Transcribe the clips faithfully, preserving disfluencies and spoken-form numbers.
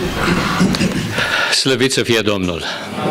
Slăvit să fie Domnul!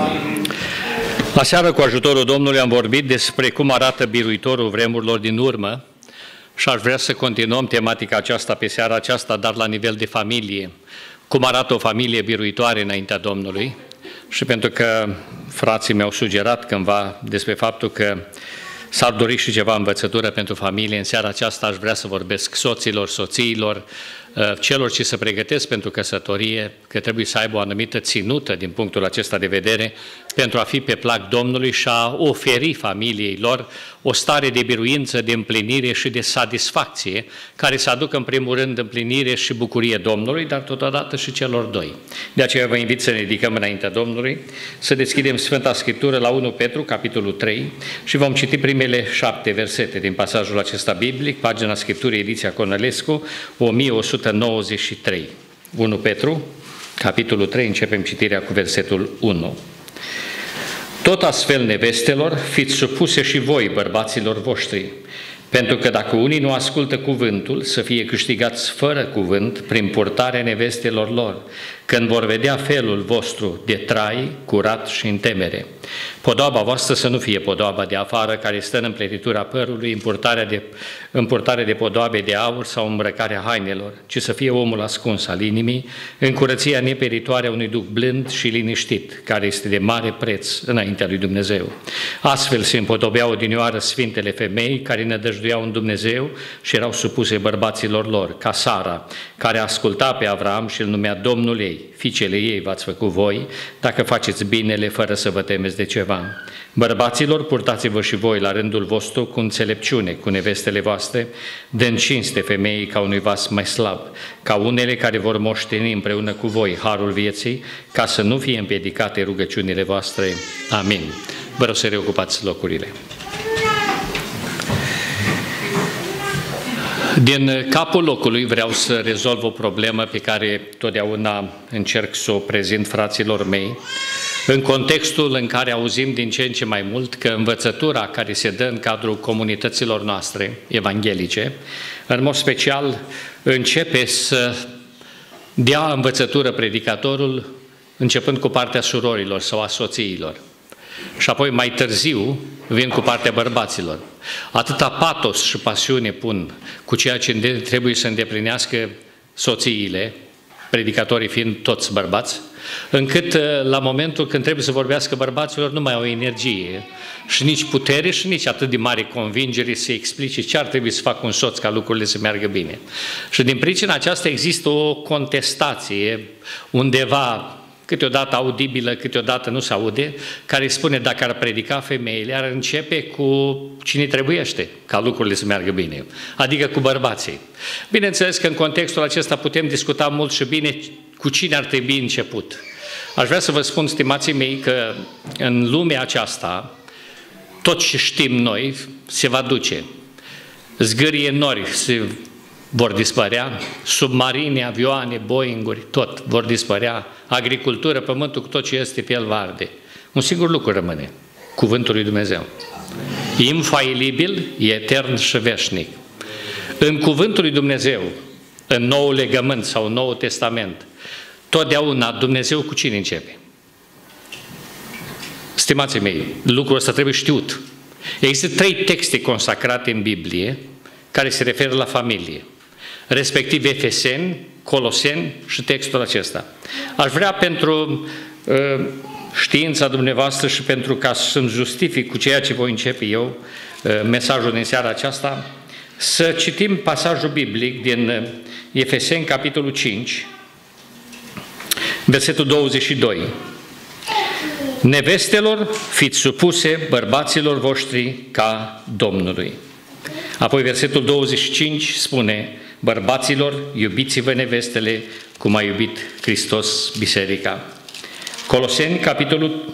Aseară, cu ajutorul Domnului, am vorbit despre cum arată biruitorul vremurilor din urmă și aș vrea să continuăm tematica aceasta pe seara aceasta, dar la nivel de familie. Cum arată o familie biruitoare înaintea Domnului? Și pentru că frații mi-au sugerat cândva despre faptul că s-ar dori și ceva învățătură pentru familie, în seara aceasta aș vrea să vorbesc soților, soțiilor, celor ce se pregătesc pentru căsătorie, că trebuie să aibă o anumită ținută din punctul acesta de vedere pentru a fi pe plac Domnului și a oferi familiei lor o stare de biruință, de împlinire și de satisfacție, care să aducă în primul rând împlinire și bucurie Domnului, dar totodată și celor doi. De aceea vă invit să ne ridicăm înaintea Domnului, să deschidem Sfânta Scriptură la unu Petru, capitolul trei, și vom citi primele șapte versete din pasajul acesta biblic, pagina Scripturii, ediția Cornelescu, o mie o sută nouăzeci și trei. unu Petru, capitolul trei, începem citirea cu versetul unu. Tot astfel, nevestelor, fiți supuse și voi, bărbaților voștri, pentru că dacă unii nu ascultă cuvântul, să fie câștigați fără cuvânt prin purtarea nevestelor lor, când vor vedea felul vostru de trai, curat și în temere. Podoaba voastră să nu fie podoaba de afară, care stă în împletitura părului, în purtarea de, în purtare de podoabe de aur sau îmbrăcarea hainelor, ci să fie omul ascuns al inimii, în curăția neperitoare a unui duc blând și liniștit, care este de mare preț înaintea lui Dumnezeu. Astfel se împodobeau odinioară sfintele femei care nădăjduiau în Dumnezeu și erau supuse bărbaților lor, ca Sara, care asculta pe Avram și îl numea Domnul ei. Fiicele ei v-ați făcut voi, dacă faceți binele fără să vă temeți de ceva. Bărbaților, purtați-vă și voi la rândul vostru cu înțelepciune, cu nevestele voastre, dând cinste femeii ca unui vas mai slab, ca unele care vor moșteni împreună cu voi harul vieții, ca să nu fie împiedicate rugăciunile voastre. Amin. Vă rog să reocupați locurile. Din capul locului vreau să rezolv o problemă pe care totdeauna încerc să o prezint fraților mei, în contextul în care auzim din ce în ce mai mult că învățătura care se dă în cadrul comunităților noastre evanghelice, în mod special, începe să dea învățătură predicatorul începând cu partea surorilor sau a soțiilor. Și apoi mai târziu vin cu partea bărbaților. Atâta patos și pasiune pun cu ceea ce trebuie să îndeplinească soțiile, predicatorii fiind toți bărbați, încât la momentul când trebuie să vorbească bărbaților nu mai au energie și nici putere și nici atât de mare convingere să explice ce ar trebui să facă un soț ca lucrurile să meargă bine. Și din pricina aceasta există o contestație undeva, câteodată audibilă, câteodată nu se aude, care spune dacă ar predica femeile, ar începe cu cine trebuiește ca lucrurile să meargă bine, adică cu bărbații. Bineînțeles că în contextul acesta putem discuta mult și bine cu cine ar trebui început. Aș vrea să vă spun, stimații mei, că în lumea aceasta tot ce știm noi se va duce. Zgârie nori se vor dispărea, submarine, avioane, Boeing-uri, tot vor dispărea, agricultură, pământul cu tot ce este pe el va arde. Un singur lucru rămâne, cuvântul lui Dumnezeu. Infailibil, etern și veșnic. În cuvântul lui Dumnezeu, în Noul Legământ sau Noul Testament, totdeauna Dumnezeu cu cine începe? Stimații mei, lucrul ăsta trebuie știut. Există trei texte consacrate în Biblie care se referă la familie, respectiv Efeseni, Coloseni și textul acesta. Aș vrea pentru uh, știința dumneavoastră și pentru ca să-mi justific cu ceea ce voi începe eu uh, mesajul din seara aceasta, să citim pasajul biblic din uh, Efeseni, capitolul cinci, versetul douăzeci și doi. Nevestelor, fiți supuse bărbaților voștri ca Domnului. Apoi versetul douăzeci și cinci spune: bărbaților, iubiți-vă nevestele cum a iubit Hristos biserica. Coloseni, capitolul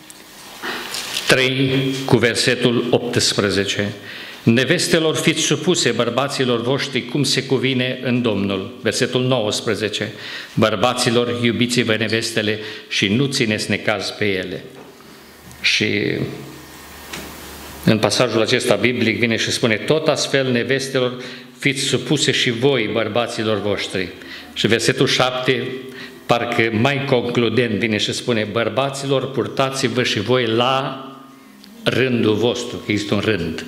trei, cu versetul optsprezece. Nevestelor, fiți supuse bărbaților voștri cum se cuvine în Domnul. Versetul nouăsprezece. Bărbaților, iubiți-vă nevestele și nu țineți necaz pe ele. Și în pasajul acesta biblic vine și spune: tot astfel, nevestelor, fiți supuse și voi bărbaților voștri. Și versetul șapte parcă mai concludent vine și spune: bărbaților, purtați-vă și voi la rândul vostru. Există un rând.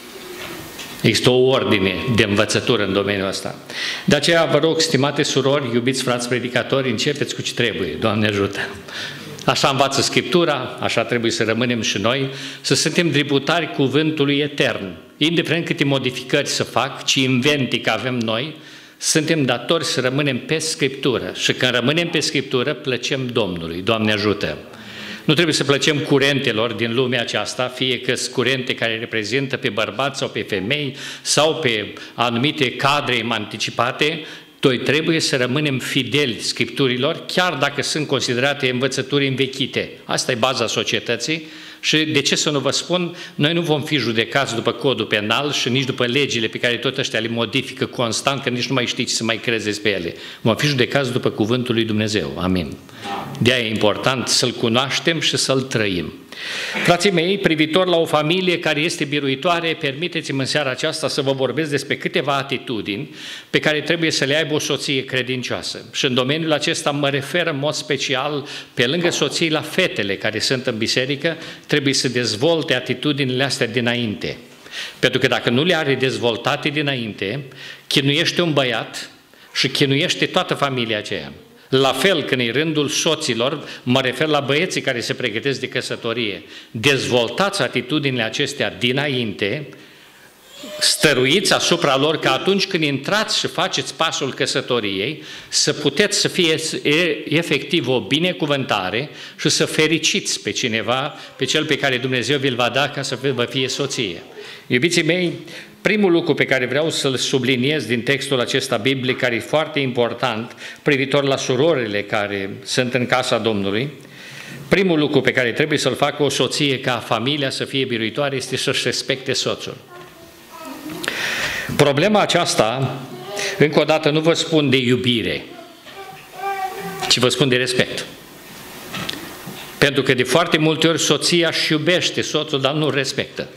Există o ordine de învățătură în domeniul ăsta. De aceea vă rog, stimate surori, iubiți frați predicatori, începeți cu ce trebuie. Doamne ajută! Așa învață Scriptura, așa trebuie să rămânem și noi, să suntem tributari cuvântului etern. Indiferent câte modificări să fac, ci inventic avem noi, suntem datori să rămânem pe Scriptură. Și când rămânem pe Scriptură, plăcem Domnului. Doamne ajută! Nu trebuie să plăcem curentelor din lumea aceasta, fie că sunt curente care reprezintă pe bărbați sau pe femei sau pe anumite cadre anticipate. Noi trebuie să rămânem fideli Scripturilor, chiar dacă sunt considerate învățături învechite. Asta e baza societății și de ce să nu vă spun, noi nu vom fi judecați după codul penal și nici după legile pe care tot ăștia le modifică constant, că nici nu mai știți să mai credeți pe ele. Vom fi judecați după cuvântul lui Dumnezeu. Amin. De-aia e important să-L cunoaștem și să-L trăim. Frații mei, privitor la o familie care este biruitoare, permiteți-mi în seara aceasta să vă vorbesc despre câteva atitudini pe care trebuie să le aibă o soție credincioasă. Și în domeniul acesta mă refer în mod special, pe lângă soții, la fetele care sunt în biserică, trebuie să dezvolte atitudinile astea dinainte. Pentru că dacă nu le are dezvoltate dinainte, chinuiește un băiat și chinuiește toată familia aceea. La fel, când e rândul soților, mă refer la băieții care se pregătesc de căsătorie. Dezvoltați atitudinile acestea dinainte, stăruiți asupra lor, că atunci când intrați și faceți pasul căsătoriei, să puteți să fie efectiv o binecuvântare și să fericiți pe cineva, pe cel pe care Dumnezeu vi-l va da ca să vă fie soție. Iubiții mei, primul lucru pe care vreau să-l subliniez din textul acesta biblic, care e foarte important, privitor la surorile care sunt în casa Domnului, primul lucru pe care trebuie să-l facă o soție ca familia să fie biruitoare este să-și respecte soțul. Problema aceasta, încă o dată, nu vă spun de iubire, ci vă spun de respect. Pentru că de foarte multe ori soția își iubește soțul, dar nu respectă.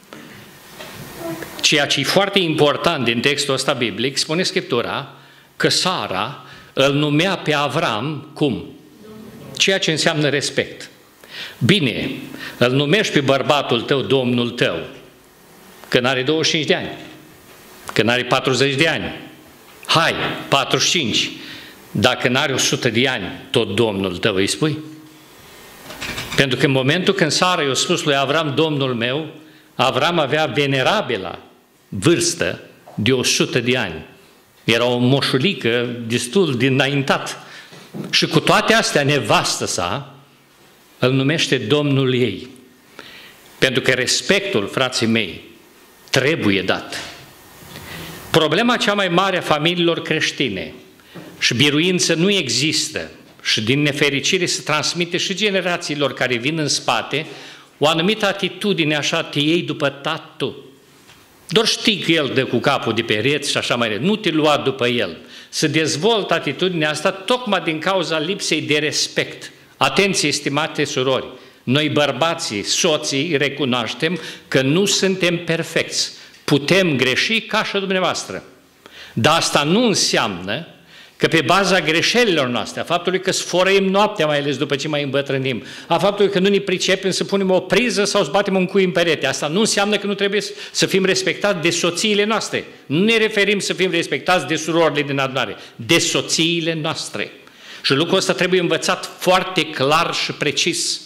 Ceea ce e foarte important din textul ăsta biblic, spune Scriptura că Sara îl numea pe Avram cum? Ceea ce înseamnă respect. Bine, îl numești pe bărbatul tău Domnul tău când are douăzeci și cinci de ani, când are patruzeci de ani, hai, patruzeci și cinci, dacă n-are o sută de ani, tot Domnul tău îi spui? Pentru că în momentul când Sara i-a spus lui Avram, Domnul meu, Avram avea venerabila vârstă de o sută de ani. Era o moșulică destul de înaintat. Și cu toate astea, nevastă sa îl numește Domnul ei. Pentru că respectul, frații mei, trebuie dat. Problema cea mai mare a familiilor creștine și biruință nu există și din nefericire se transmite și generațiilor care vin în spate o anumită atitudine așa, te iei după tatu. Doar știi că el dă cu capul de pereți și așa mai departe. Nu te lua după el. Se dezvoltă atitudinea asta tocmai din cauza lipsei de respect. Atenție, estimate surori, noi bărbații, soții, recunoaștem că nu suntem perfecți. Putem greși ca și dumneavoastră. Dar asta nu înseamnă că pe baza greșelilor noastre, a faptului că sfărăim noaptea, mai ales după ce mai îmbătrânim, a faptului că nu ne pricepem să punem o priză sau să batem un cui în perete, asta nu înseamnă că nu trebuie să fim respectați de soțiile noastre. Nu ne referim să fim respectați de surorile din adunare, de soțiile noastre. Și lucrul ăsta trebuie învățat foarte clar și precis.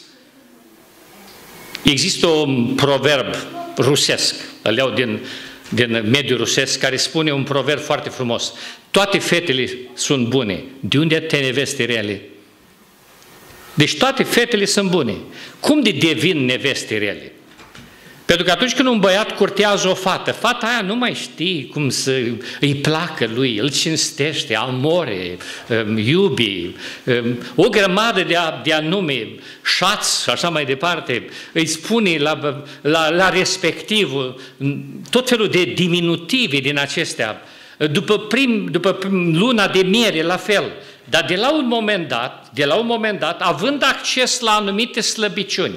Există un proverb rusesc, îl iau din, din mediul rusesc, care spune un proverb foarte frumos. Toate fetele sunt bune. De unde te neveste rele? Deci toate fetele sunt bune. Cum de devin neveste rele? Pentru că atunci când un băiat curtează o fată, fata aia nu mai știe cum să îi placă lui, îl cinstește, amore, iubi, o grămadă de, a, de anume, șați și așa mai departe, îi spune la, la, la respectivul tot felul de diminutive din acestea. După, prim, după prim, luna de miere, la fel. Dar de la un moment dat, de la un moment dat, având acces la anumite slăbiciuni,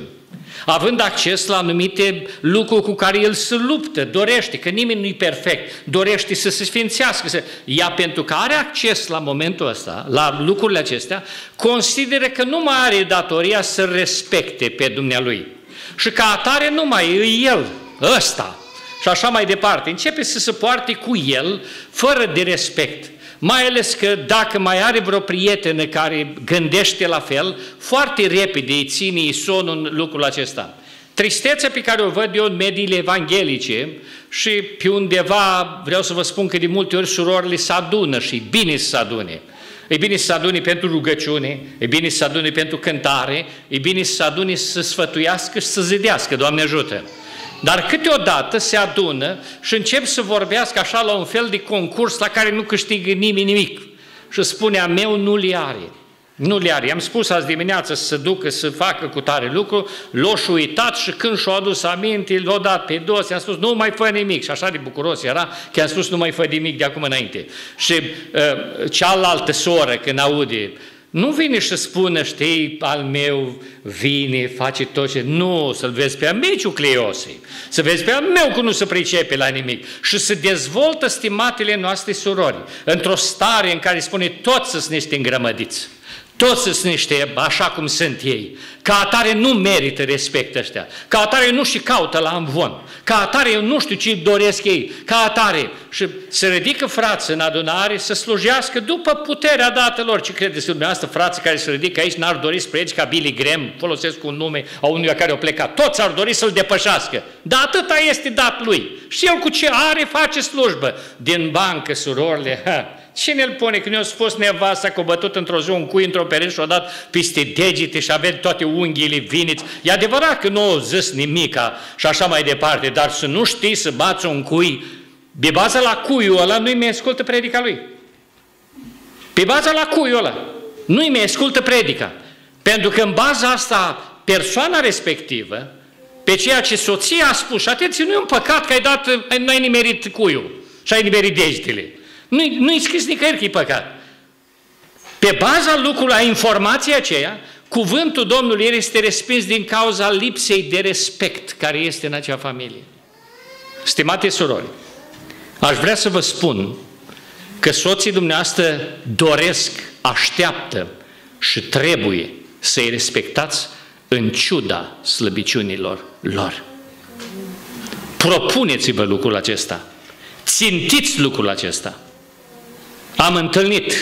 având acces la anumite lucruri cu care el se luptă, dorește, că nimeni nu-i perfect, dorește să se sfințească. Să... Ea, pentru că are acces la momentul ăsta, la lucrurile acestea, consideră că nu mai are datoria să respecte pe dumnealui. Și ca atare nu mai e el, ăsta, și așa mai departe. Începe să se poarte cu el, fără de respect. Mai ales că dacă mai are vreo prietenă care gândește la fel, foarte repede îi ține sonul în lucrul acesta. Tristețea pe care o văd eu în mediile evanghelice și pe undeva, vreau să vă spun că de multe ori surorile se adună și e bine să se adune. E bine să se adune pentru rugăciune, e bine să se adune pentru cântare, e bine să se adune să sfătuiască și să zidească, Doamne ajută. Dar câteodată se adună și încep să vorbească așa la un fel de concurs la care nu câștigă nimeni nimic. Și spune, a meu nu le are. Nu le are. I-am spus azi dimineață să se ducă să facă cu tare lucru, l-o și uitat și când și-o adus aminte, l-o dat pe dos, i-am spus, nu mai fă nimic. Și așa de bucuros era că i-am spus, nu mai fă nimic de acum înainte. Și uh, cealaltă soră, când aude, nu vine și spună, știi, al meu vine, face tot ce... Nu, să-l vezi pe a meciu Cleiosei, să vezi pe a meu că nu se pricepe la nimic și să dezvoltă stimatele noastre surori într-o stare în care spune toți sunt niște îngrămădiți, toți sunt niște așa cum sunt ei, ca atare nu merită respect ăștia, ca atare nu și caută la amvon, ca atare eu nu știu ce doresc ei, ca atare și se ridică frații în adunare să slujească după puterea dată lor. Ce credeți dumneavoastră, frații care se ridică aici n-ar dori să predice ca Billy Graham, folosesc un nume a unuia care a plecat, toți ar dori să-l depășească, dar atâta este dat lui și el cu ce are face slujbă. Din bancă, surorile, ha, cine îl pune? Când eu am fost nevasta că a bătut într-o zi un cui într-o pereche și a dat peste degete și avea toate unghiile viniți. E adevărat că nu a zis nimica și așa mai departe, dar să nu știi să bați un cui, pe baza la cuiul ăla nu-i mai ascultă predica lui. Pe baza la cuiul ăla nu-i mai ascultă predica. Pentru că în baza asta persoana respectivă, pe ceea ce soția a spus, și atenție, nu e un păcat că ai dat, nu ai nimerit cuiul și ai nimerit degetele. Nu-i, nu-i scris nicăieri că e păcat. Pe baza lucrului, a informației aceea, cuvântul Domnului este respins din cauza lipsei de respect care este în acea familie. Stimate surori, aș vrea să vă spun că soții dumneavoastră doresc, așteaptă și trebuie să-i respectați în ciuda slăbiciunilor lor. Propuneți-vă lucrul acesta. Țintiți lucrul acesta. Am întâlnit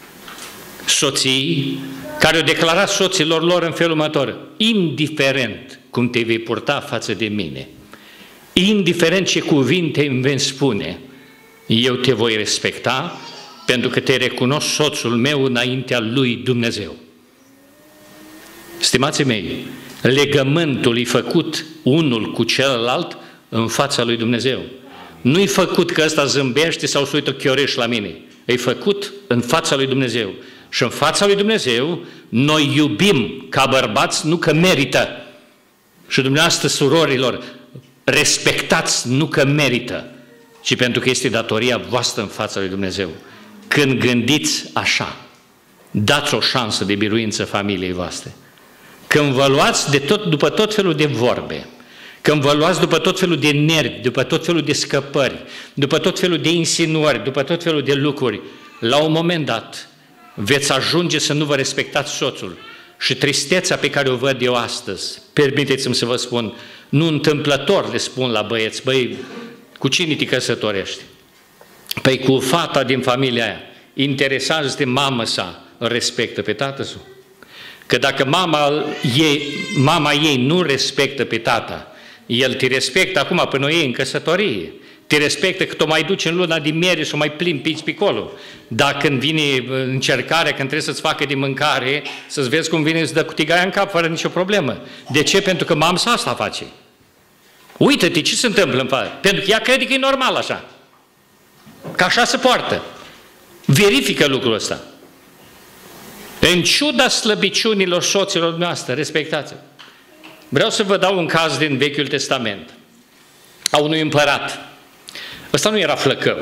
soții care au declarat soților lor în felul următor: indiferent cum te vei purta față de mine, indiferent ce cuvinte îmi vei spune, eu te voi respecta pentru că te recunosc soțul meu înaintea lui Dumnezeu. Stimații mei, legământul e făcut unul cu celălalt în fața lui Dumnezeu. Nu-i făcut că ăsta zâmbește sau se uită chioreș la mine. E făcut în fața lui Dumnezeu. Și în fața lui Dumnezeu noi iubim ca bărbați, nu că merită. Și dumneavoastră, surorilor, respectați nu că merită, ci pentru că este datoria voastră în fața lui Dumnezeu. Când gândiți așa, dați o șansă de biruință familiei voastre. Când vă luați de tot, după tot felul de vorbe, când vă luați după tot felul de nervi, după tot felul de scăpări, după tot felul de insinuări, după tot felul de lucruri, la un moment dat veți ajunge să nu vă respectați soțul. Și tristețea pe care o văd eu astăzi, permiteți-mi să vă spun, nu întâmplător le spun la băieți: băi, cu cine te căsătorești? Păi cu fata din familia aia. Interesează-te mama sa, îl respectă pe tatăl său. Că dacă mama ei, mama ei nu respectă pe tata, el te respectă acum până o iei în căsătorie. Te respectă că o mai duci în luna de miere și o mai plimbi pici pe acolo. Dar când vine încercarea, când trebuie să-ți facă de mâncare, să-ți vezi cum vine să dă cu tigaia în cap fără nicio problemă. De ce? Pentru că mama sa asta face. Uită-te ce se întâmplă în față. Pentru că ea crede că e normal așa. Că așa se poartă. Verifică lucrul ăsta. În ciuda slăbiciunilor soților noastre, respectați-o. Vreau să vă dau un caz din Vechiul Testament, a unui împărat. Ăsta nu era flăcău.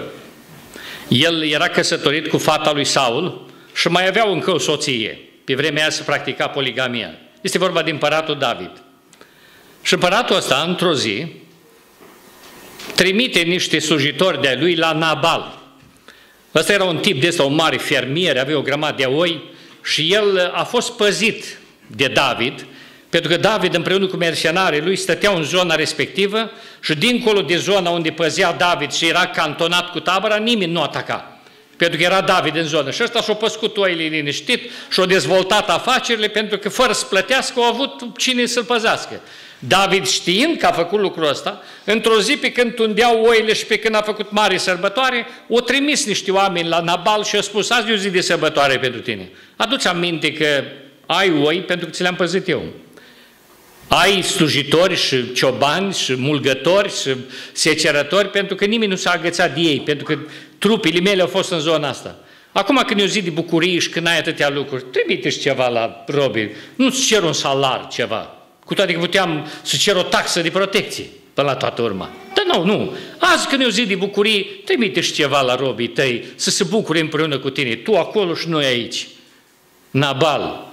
El era căsătorit cu fata lui Saul și mai avea încă o soție. Pe vremea aia se practica poligamia. Este vorba de împăratul David. Și împăratul ăsta, într-o zi, trimite niște slujitori de-a lui la Nabal. Ăsta era un tip de ăsta, un mare fermier, avea o grămadă de oi și el a fost păzit de David, pentru că David împreună cu mercenarii lui stăteau în zona respectivă și dincolo de zona unde păzea David și era cantonat cu tabăra, nimeni nu ataca. Pentru că era David în zonă. Și ăsta și-a păscut oile liniștit și-a dezvoltat afacerile pentru că fără să plătească au avut cine să-l păzească. David, știind că a făcut lucrul ăsta, într-o zi pe când tundeau oile și pe când a făcut mare sărbătoare, o trimis niște oameni la Nabal și a spus: azi e o zi de sărbătoare pentru tine. Adu-ți aminte că ai oi pentru că ți le-am păzit eu. Ai slujitori și ciobani și mulgători și secerători pentru că nimeni nu s-a agățat de ei, pentru că trupile mele au fost în zona asta. Acum când e o zi de bucurie și când ai atâtea lucruri, trimite-și ceva la robi, nu-ți cer un salar ceva, cu toate că puteam să cer o taxă de protecție până la toată urma. Dar nu, nu. Azi când e o zi de bucurie, trimite-și ceva la robii tăi să se bucure împreună cu tine. Tu acolo și noi aici. Nabal,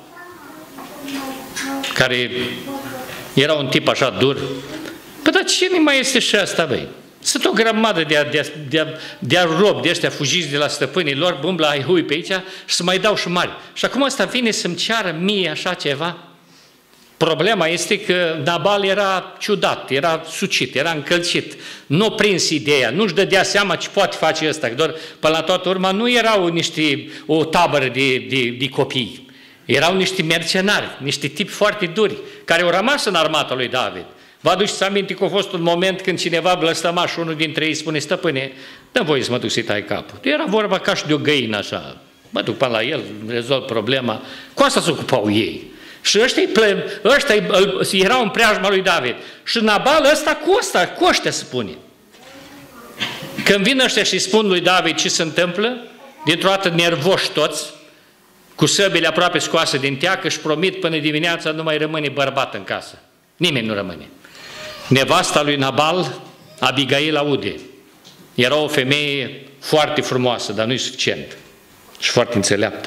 care era un tip așa dur. Păi dar ce mai este și asta, băi? Sunt o grămadă de, de, de, de robi de ăștia fugiți de la stăpânii lor, umblă ai hui pe aici și să mai dau și mari. Și acum ăsta vine să-mi ceară mie așa ceva? Problema este că Nabal era ciudat, era sucit, era încălcit. Nu a prins ideea, nu-și dădea seama ce poate face ăsta. Doar până la toată urma nu erau niște, o tabără de, de, de copii. Erau niște mercenari, niște tipi foarte duri, care au rămas în armata lui David. Vă aduceți aminte că a fost un moment când cineva blăstăma și unul dintre ei spune: stăpâne, dă voie să mă duc să-i tai capul. Era vorba ca și de o găină așa. Mă duc până la el, rezolv problema. Cu asta se ocupau ei. Și ăștia, ăștia erau în preajma lui David. Și Nabal ăsta cu ăsta, cu ăștia se pune. Când vin ăștia și spun lui David ce se întâmplă, dintr-o dată nervoși toți, cu săbile aproape scoase din teacă, și promit până dimineața nu mai rămâne bărbat în casă. Nimeni nu rămâne. Nevasta lui Nabal, Abigail, aude. Era o femeie foarte frumoasă, dar nu-i suficient. Și foarte înțeleaptă.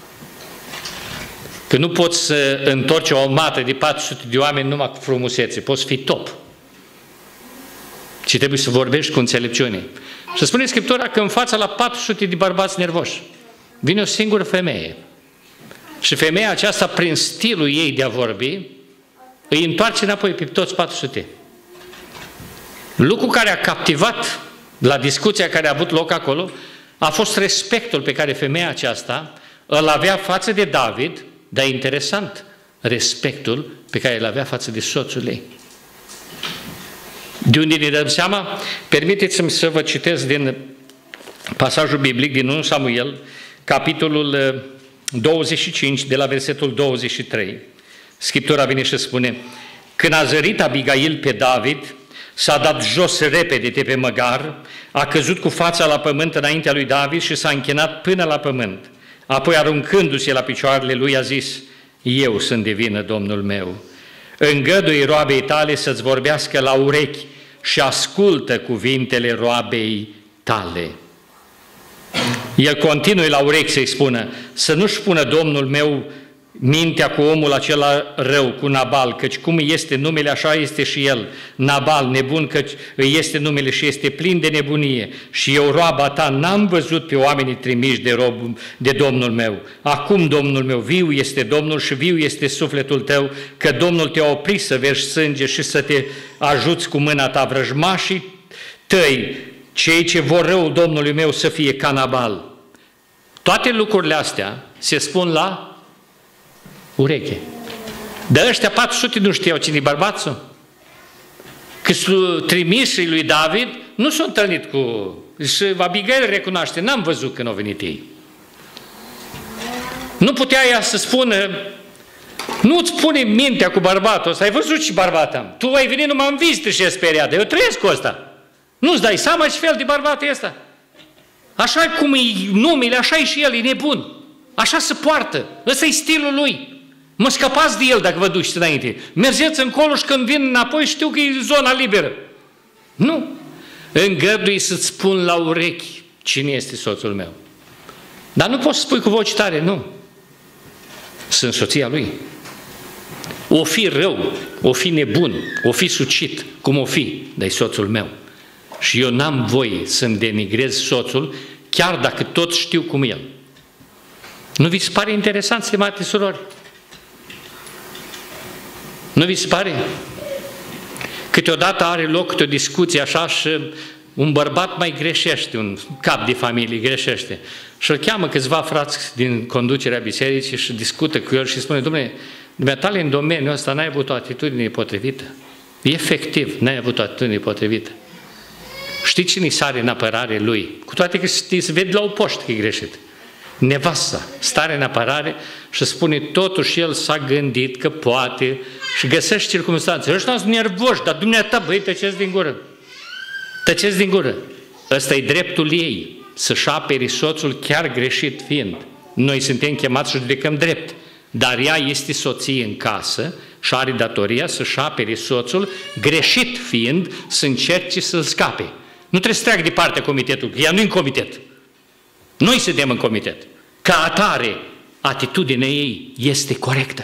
Că nu poți să întorci o armată de patru sute de oameni numai cu frumusețe. Poți fi top. Și trebuie să vorbești cu înțelepciune. Și spune Scriptura că în fața la patru sute de bărbați nervoși vine o singură femeie. Și femeia aceasta, prin stilul ei de a vorbi, îi întoarce înapoi pe toți patru sute. Lucru care a captivat la discuția care a avut loc acolo a fost respectul pe care femeia aceasta îl avea față de David, dar interesant, respectul pe care îl avea față de soțul ei. De unde ne dăm seama? Permiteți-mi să vă citesc din pasajul biblic din întâi Samuel, capitolul douăzeci și cinci, de la versetul douăzeci și trei. Scriptura vine și spune: când a zărit Abigail pe David, s-a dat jos repede de pe măgar, a căzut cu fața la pământ înaintea lui David și s-a închinat până la pământ. Apoi, aruncându-se la picioarele lui, a zis: eu sunt de vină, Domnul meu. Îngădui roabei tale să-ți vorbească la urechi și ascultă cuvintele roabei tale. El continuă la urechi să-i spună: să nu-și pună Domnul meu mintea cu omul acela rău, cu Nabal, căci cum este numele, așa este și el, Nabal, nebun, căci îi este numele și este plin de nebunie. Și eu, roaba ta, n-am văzut pe oamenii trimiși de, rob, de Domnul meu. Acum, Domnul meu, viu este Domnul și viu este sufletul tău, că Domnul te-a oprit să vergi sânge și să te ajuți cu mâna ta. Vrăjmașii tăi, cei ce vor răul Domnului meu, să fie ca Nabal. Toate lucrurile astea se spun la ureche. Dar ăștia patru sute nu știau cine-i bărbațul? Că trimișii lui David nu s-au întâlnit cu... Și Abigail recunoaște: n-am văzut când au venit ei. Nu putea ea să spună: nu-ți pune mintea cu bărbatul ăsta, ai văzut ce bărbat am. Tu ai venit numai în vizită și e speriat, eu trăiesc cu ăsta. Nu-ți dai seama ce fel de bărbat e ăsta? Așa cum e numele, așa e și el, e nebun. Așa se poartă. Ăsta e stilul lui. Mă scăpați de el dacă vă duceți înainte. Mergeți încolo și când vin înapoi știu că e zona liberă. Nu. Îngădui să-ți spun la urechi cine este soțul meu. Dar nu poți să spui cu voce tare, nu. Sunt soția lui. O fi rău, o fi nebun, o fi sucit, cum o fi, dar e soțul meu. Și eu n-am voie să-mi denigrez soțul, chiar dacă tot știu cum el. Nu vi se pare interesant, stimate surori? Nu vi se pare? Câteodată are loc câte o discuție așa și un bărbat mai greșește, un cap de familie greșește. Și îl cheamă câțiva frați din conducerea bisericii și discută cu el și spune: Dom'le, dumneatale în domeniul ăsta n-ai avut o atitudine potrivită. Efectiv, n-ai avut o atitudine potrivită. Știi cine sare în apărare lui? Cu toate că se vede la o poștă că e greșit. Nevasta stare în apărare și spune totuși el s-a gândit că poate și găsește circumstanțe. Ăștia sunt nervoși, dar dumneata, băi, tăceți din gură. Tăceți din gură. Ăsta e dreptul ei, să-și apere soțul chiar greșit fiind. Noi suntem chemați să judecăm drept, dar ea este soție în casă și are datoria să-și apere soțul greșit fiind, să încerce să-l scape. Nu trebuie să treacă de partea comitetului, ea nu e în comitet. Noi suntem în comitet. Ca atare, atitudinea ei este corectă.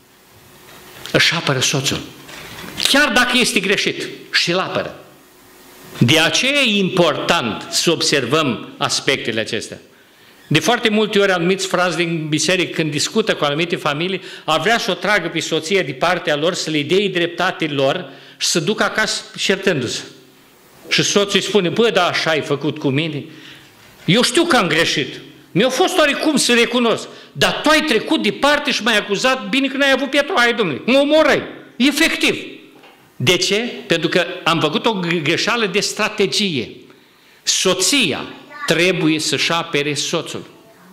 Își apără soțul. Chiar dacă este greșit, și îl apără. De aceea e important să observăm aspectele acestea. De foarte multe ori anumiți frați din biserică, când discută cu anumite familii, ar vrea să o tragă pe soție de partea lor, să le dea dreptate lor și să ducă acasă certându-se. Și soțul îi spune: bă, da, așa ai făcut cu mine. Eu știu că am greșit. Mi-a fost oarecum să recunosc. Dar tu ai trecut departe și m-ai acuzat, bine că n-ai avut pietru, hai, domnule, mă omorai. Efectiv. De ce? Pentru că am făcut o greșeală de strategie. Soția trebuie să-și apere soțul.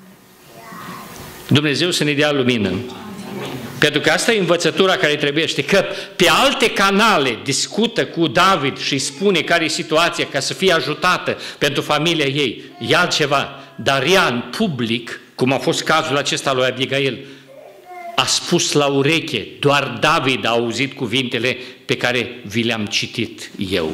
Dumnezeu să ne dea lumină. Pentru că asta e învățătura care trebuie. Că pe alte canale discută cu David și îi spune care e situația ca să fie ajutată pentru familia ei. E altceva. Dar ea în public, cum a fost cazul acesta lui Abigail, a spus la ureche, doar David a auzit cuvintele pe care vi le-am citit eu.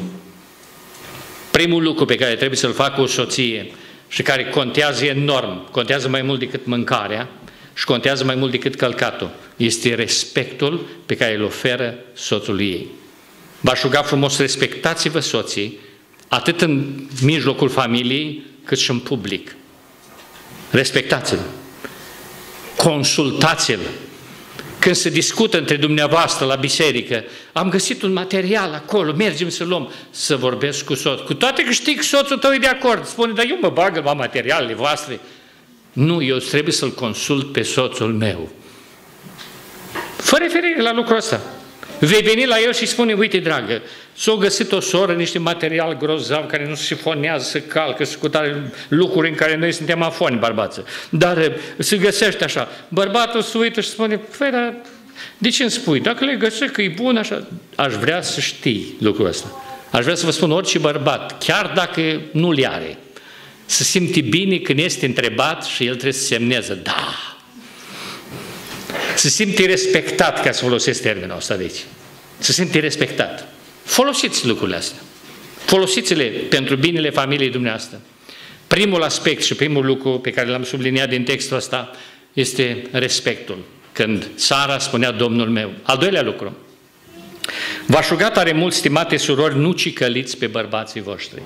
Primul lucru pe care trebuie să-l facă o soție și care contează enorm, contează mai mult decât mâncarea și contează mai mult decât călcatul, este respectul pe care îl oferă soțului ei. V-aș ruga frumos, respectați-vă soții, atât în mijlocul familiei, cât și în public. Respectați-l. Consultați-l. Când se discută între dumneavoastră la biserică, am găsit un material acolo, mergem să luăm, să vorbesc cu soțul. Cu toate că știi că soțul tău e de acord, spune: dar eu mă bag la materialele voastre. Nu, eu trebuie să-l consult pe soțul meu. Fă referire la lucrul ăsta. Vei veni la el și spune: uite, dragă, s-a găsit o soră, niște material grozav care nu se șifonează, se calcă, se cutare lucruri în care noi suntem afoni, bărbață. Dar se găsește așa. Bărbatul se uită și spune: păi, dar de ce îmi spui? Dacă le găsești că e bun așa, aș vrea să știi lucrul ăsta. Aș vrea să vă spun, orice bărbat, chiar dacă nu le are, să simte bine când este întrebat și el trebuie să semneze: da. Să simte respectat, ca să folosesc termenul ăsta de aici. Să simte respectat. Folosiți lucrurile astea. Folosiți-le pentru binele familiei dumneavoastră. Primul aspect și primul lucru pe care l-am subliniat din textul ăsta este respectul. Când Sara spunea: Domnul meu. Al doilea lucru. V-aș ruga tare mult, stimate surori, nu cicăliți pe bărbații voștri.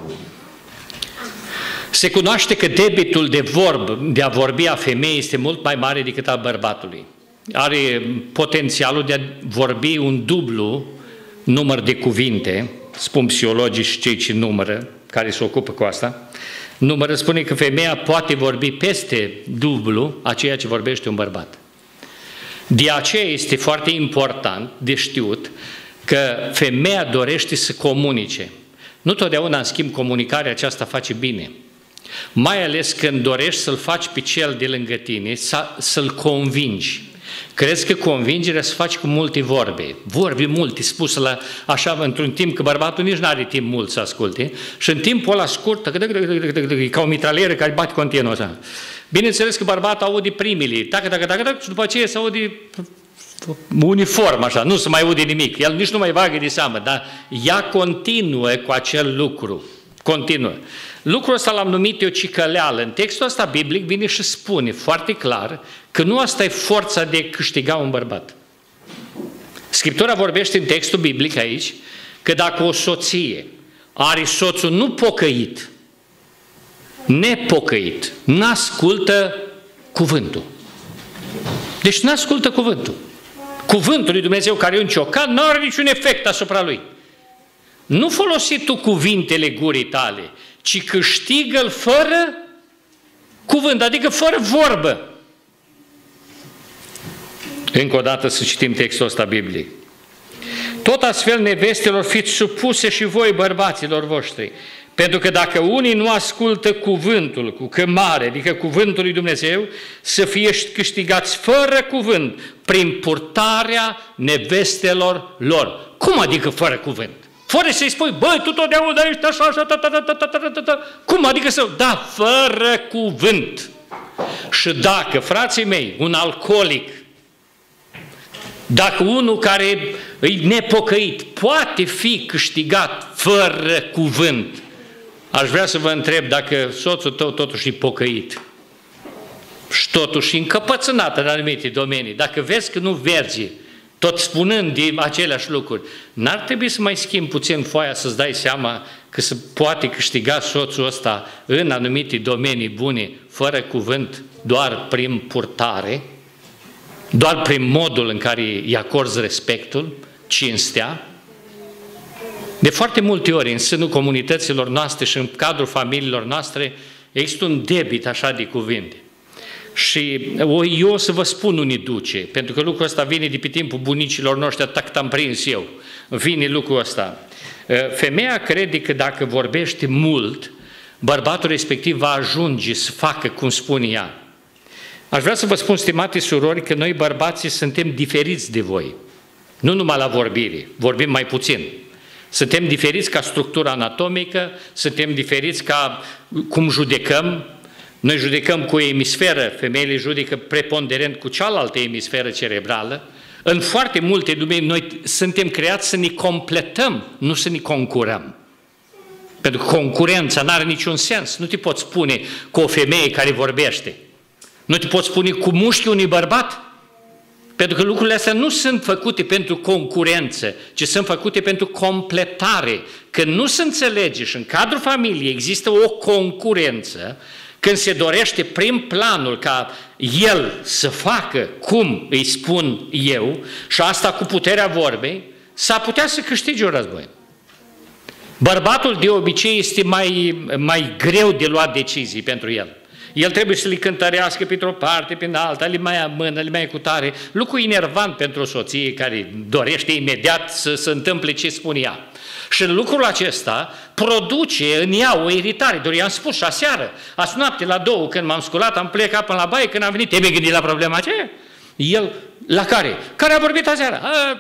Se cunoaște că debitul de vorb, de a vorbi a femeii este mult mai mare decât al bărbatului. Are potențialul de a vorbi un dublu număr de cuvinte, spun psihologii și cei ce numără, care se ocupă cu asta, numără, spune că femeia poate vorbi peste dublu a ceea ce vorbește un bărbat. De aceea este foarte important de știut că femeia dorește să comunice. Nu totdeauna, în schimb, comunicarea aceasta face bine. Mai ales când dorești să-l faci pe cel de lângă tine, să-l convingi. Crezi că convingerea se face cu multe vorbe, vorbe multe, spuse la, așa într-un timp, că bărbatul nici nu are timp mult să asculte, și în timpul ăla scurt, e ca o mitralieră care bate continuu așa. Bineînțeles că bărbatul aude primele, tacă, tacă, tacă, tacă, și după aceea se aude uniform, așa, nu se mai aude nimic, el nici nu mai bagă de seamă, dar ea continuă cu acel lucru, continuă. Lucrul ăsta l-am numit eu cicăleală. În textul ăsta biblic vine și spune foarte clar că nu asta e forța de a câștiga un bărbat. Scriptura vorbește în textul biblic aici că dacă o soție are soțul nu pocăit, nepocăit, n-ascultă cuvântul. Deci n-ascultă cuvântul. Cuvântul lui Dumnezeu care e un ciocan nu are niciun efect asupra lui. Nu folosi tu cuvintele gurii tale, ci câștigă-l fără cuvânt, adică fără vorbă. Încă o dată să citim textul ăsta biblic. Tot astfel, nevestelor, fiți supuse și voi, bărbaților voștri, pentru că dacă unii nu ascultă cuvântul cu chemare, adică cuvântul lui Dumnezeu, să fie câștigați fără cuvânt, prin purtarea nevestelor lor. Cum adică fără cuvânt? Fără să-i spui, băi, tu totdeauna ești așa, așa, ta, ta, ta, ta, ta, ta, ta. Cum adică să... Da, fără cuvânt. Și dacă, frații mei, un alcoolic, dacă unul care e nepocăit poate fi câștigat fără cuvânt, aș vrea să vă întreb dacă soțul tău totuși e pocăit și totuși încăpățânat în anumite domenii, dacă vezi că nu verge, tot spunând de aceleași lucruri, n-ar trebui să mai schimbi puțin foaia să-ți dai seama că se poate câștiga soțul ăsta în anumite domenii bune, fără cuvânt, doar prin purtare, doar prin modul în care îi acorzi respectul, cinstea. De foarte multe ori, în sânul comunităților noastre și în cadrul familiilor noastre, există un debit așa de cuvinte. Și eu o să vă spun unii duce, pentru că lucrul ăsta vine de pe timpul bunicilor noștri, atât cât am prins eu. Vine lucrul ăsta. Femeia crede că dacă vorbește mult, bărbatul respectiv va ajunge să facă cum spune ea. Aș vrea să vă spun, stimate surori, că noi bărbații suntem diferiți de voi. Nu numai la vorbire, vorbim mai puțin. Suntem diferiți ca structură anatomică, suntem diferiți ca cum judecăm. Noi judecăm cu o emisferă, femeile judecă preponderent cu cealaltă emisferă cerebrală. În foarte multe domenii noi suntem creați să ne completăm, nu să ne concurăm. Pentru că concurența nu are niciun sens. Nu te poți spune cu o femeie care vorbește. Nu te poți spune cu mușchiul unui bărbat. Pentru că lucrurile astea nu sunt făcute pentru concurență, ci sunt făcute pentru completare. Când nu se înțelege și în cadrul familiei există o concurență, când se dorește prin planul ca el să facă cum îi spun eu și asta cu puterea vorbei, s-ar putea să câștige un război. Bărbatul de obicei este mai, mai greu de luat decizii pentru el. El trebuie să le cântărească pe o parte, pe alta, le mai amână, le mai cu tare. Lucru enervant pentru o soție care dorește imediat să se întâmple ce spune ea. Și lucrul acesta produce în ea o iritare. Doar i-am spus și aseară, azi noapte la două, când m-am sculat, am plecat până la baie, când am venit, te-ai gândit la problema aceea? El, la care? Care a vorbit aseară? A,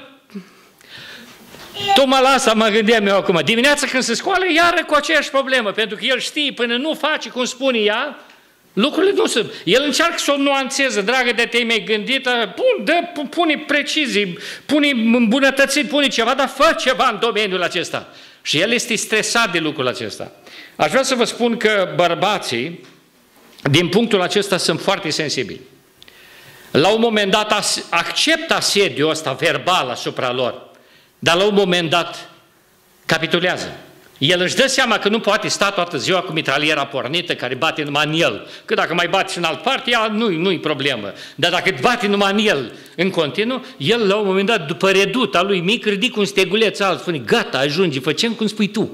tocmai la asta mă gândeam eu acum. Dimineața când se scoală, iară cu aceeași problemă, pentru că el știe, până nu face cum spune ea, lucrurile nu sunt. El încearcă să o nuanțeze, dragă, de te-ai mai gândit, pun, dă, pune precizii, pune îmbunătățiri, pune ceva, dar fă ceva în domeniul acesta. Și el este stresat de lucrul acesta. Aș vrea să vă spun că bărbații, din punctul acesta, sunt foarte sensibili. La un moment dat acceptă asediul ăsta verbal asupra lor, dar la un moment dat capitulează. El își dă seama că nu poate sta toată ziua cu mitraliera pornită care bate numai în el. Că dacă mai bate și în alt parte, nu-i nu problemă. Dar dacă bate numai în el în continuu, el la un moment dat, după reduta lui mic, ridică un steguleț alt, spune, gata, ajunge, facem cum spui tu.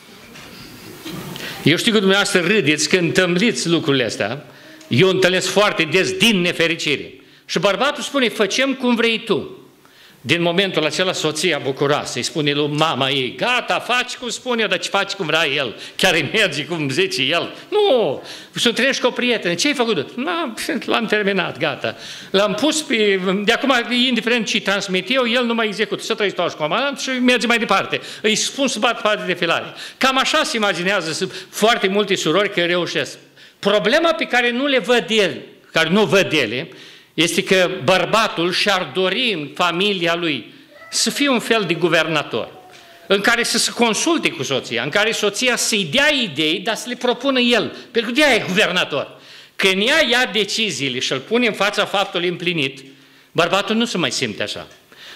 Eu știu că dumneavoastră râdeți când întâmpliți lucrurile astea. Eu întâlnesc foarte des din nefericire. Și bărbatul spune, facem cum vrei tu. Din momentul acela, soția bucuroasă îi spune lui mama ei, gata, faci cum spune eu, dar ce faci cum vrea el, chiar îi merge cum zice el. Nu, să întâlnești cu o prietenă, ce ai făcut? L-am terminat, gata. L-am pus pe, de acum, indiferent ce transmit eu, el nu mai execută, să trăiți toți comandant și merge mai departe. Îi spun să bat parte de filare. Cam așa se imaginează foarte multe surori că reușesc. Problema pe care nu le văd ele, care nu văd ele, este că bărbatul și-ar dori în familia lui să fie un fel de guvernator, în care să se consulte cu soția, în care soția să-i dea idei, dar să le propună el, pentru că de-aia e guvernator. Când ea ia deciziile și îl pune în fața faptului împlinit, bărbatul nu se mai simte așa.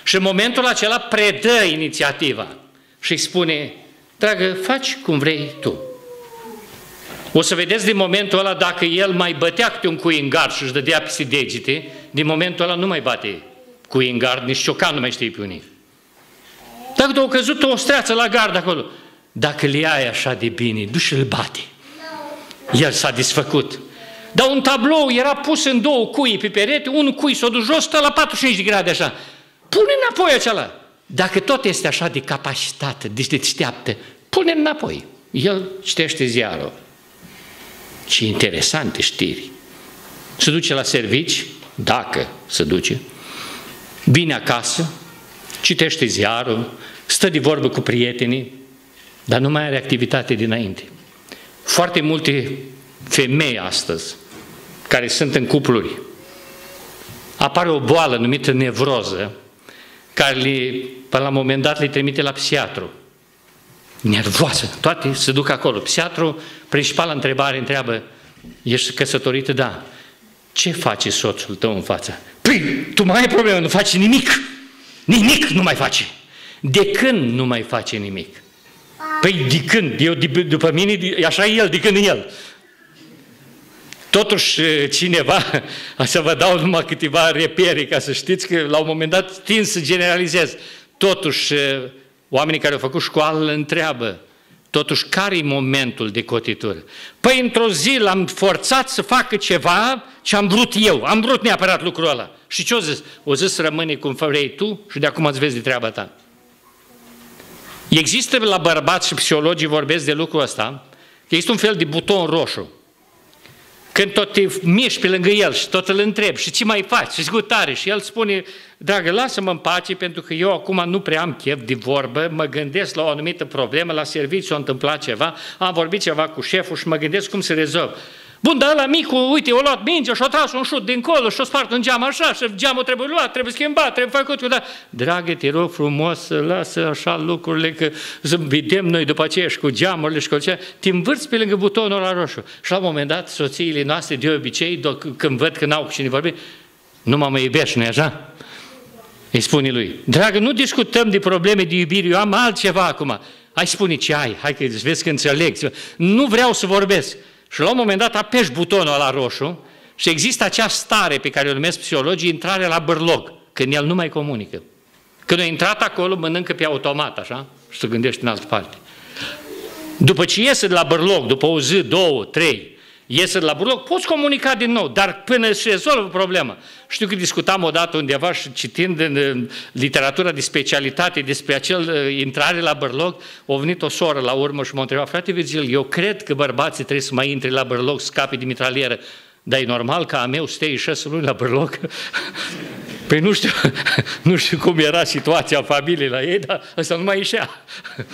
Și în momentul acela predă inițiativa și îi spune, dragă, faci cum vrei tu. O să vedeți din momentul ăla, dacă el mai bătea câte un cui în gard și își dădea peste degete, din momentul ăla nu mai bate cui în gard, nici ciocan nu mai știe piuni. Dacă tu a căzut o streață la gard acolo, dacă le ai așa de bine, du și îl bate. El s-a desfăcut. Dar un tablou era pus în două cui pe perete, unul cui s-a dus jos, stă la patruzeci și cinci de grade așa. Pune înapoi acela. Dacă tot este așa de capacitate, de deșteaptă, pune înapoi. El citește ziarul. Ce interesante știri. Se duce la servici, dacă se duce, vine acasă, citește ziarul, stă de vorbă cu prietenii, dar nu mai are activitate dinainte. Foarte multe femei astăzi, care sunt în cupluri, apare o boală numită nevroză, care le, până la un moment dat le trimite la psihiatru. Nervoasă, toate se duc acolo. Psihiatru, principala întrebare, întreabă, ești căsătorită? Da. Ce face soțul tău în față? Păi, tu mai ai problemă, nu faci nimic. Nimic nu mai face. De când nu mai face nimic? Păi, de când? Eu, după mine, așa e el, de când e el. Totuși, cineva, să vă dau numai câteva repere, ca să știți că la un moment dat tind să generalizez. Totuși, oamenii care au făcut școală îl întreabă, totuși, care e momentul de cotitură? Păi, într-o zi l-am forțat să facă ceva ce am vrut eu. Am vrut neapărat lucrul ăla. Și ce-o zis? O zis, rămâne cum vrei tu și de acum îți vezi de treaba ta. Există la bărbați și psihologii vorbesc de lucrul ăsta, că există un fel de buton roșu. Când tot te miști pe lângă el și tot îl întrebi și ce mai faci, și cu tare, și el spune, dragă, lasă-mă în pace pentru că eu acum nu prea am chef de vorbă, mă gândesc la o anumită problemă, la serviciu s-a întâmplat ceva, am vorbit ceva cu șeful și mă gândesc cum să rezolv. Bun, dar ăla micul, uite, o luat minge și-o tras un șut dincolo și-o spart un geam așa și geamul trebuie luat, trebuie schimbat, trebuie făcut. Dar, dragă, te rog frumos să lasă așa lucrurile, că să vedem noi după aceea și cu geamurile și cu aceea, te învârți pe lângă butonul ăla roșu. Și la un moment dat, soțiile noastre, de obicei, când văd că n-au cu cine vorbi, nu mă mai iubești, nu-i așa? Îi spune lui, dragă, nu discutăm de probleme de iubire, eu am altceva acum. Hai spune ce ai, hai că vezi că înțeleg. Nu vreau să vorbesc. Și la un moment dat apeși butonul ăla roșu și există acea stare pe care o numesc psihologii, intrare la bârlog, când el nu mai comunică. Când a intrat acolo, mănâncă pe automat, așa, și se gândește în altă parte. După ce iese de la bârlog, după o zi, două, trei, iese de la bârlog, poți comunica din nou, dar până își rezolvă problema. Știu că discutam odată undeva și citind în literatura de specialitate despre acel intrare la bârlog, a venit o soră la urmă și m-a întrebat, frate Virgil, eu cred că bărbații trebuie să mai intre la bârlog, să scape de mitralieră, dar e normal ca a meu să stai șase luni la bârlog? Păi nu știu, nu știu cum era situația familiei la ei, dar ăsta nu mai ieșea.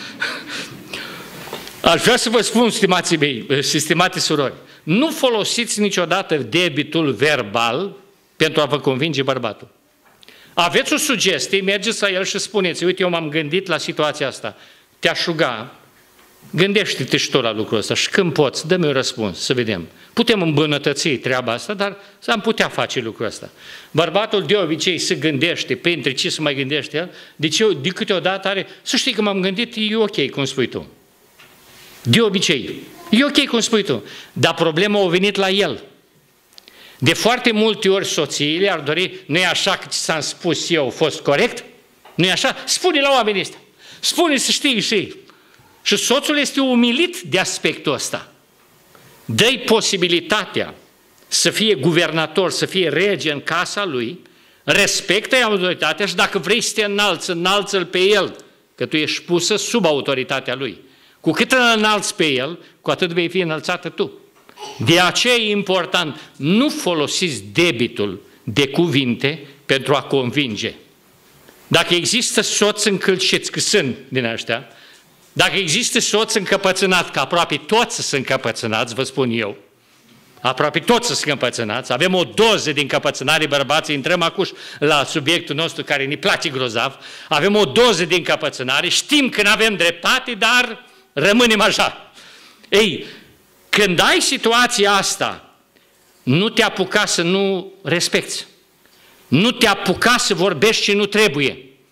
Aș vrea să vă spun, stimații mei, stimate surori, nu folosiți niciodată debitul verbal pentru a vă convinge bărbatul. Aveți o sugestie, mergeți la el și spuneți, uite, eu m-am gândit la situația asta, te-aș ruga, gândește-te și tu la lucrul ăsta și când poți, dă-mi un răspuns, să vedem. Putem îmbunătăți treaba asta, dar să am putea face lucrul ăsta. Bărbatul de obicei se gândește, printre ce să mai gândește el, deci eu de câteodată are, să știi că m-am gândit, e ok, cum spui tu. De obicei. E ok cum spui tu, dar problema a venit la el. De foarte multe ori soțiile ar dori, nu e așa că ce s-am spus eu a fost corect? Nu e așa? Spune la oamenii ăștia. Spune să știi și ei. Și soțul este umilit de aspectul ăsta. Dă-i posibilitatea să fie guvernator, să fie rege în casa lui, respectă-i autoritatea și dacă vrei să te înalți, înalță-l pe el, că tu ești pusă sub autoritatea lui. Cu cât îl înalți pe el, cu atât vei fi înălțată tu. De aceea e important, nu folosiți debitul de cuvinte pentru a convinge. Dacă există soți încălciți, că sunt din ăștia, dacă există soți încăpățânați, că aproape toți sunt încăpățânați, vă spun eu, aproape toți sunt încăpățânați, avem o doză de încăpățânare bărbații, intrăm acum la subiectul nostru care ne place grozav, avem o doză de încăpățânare, știm că nu avem dreptate, dar rămânem așa. Ei, când ai situația asta, nu te apuca să nu respecti, nu te apuca să vorbești ce nu trebuie,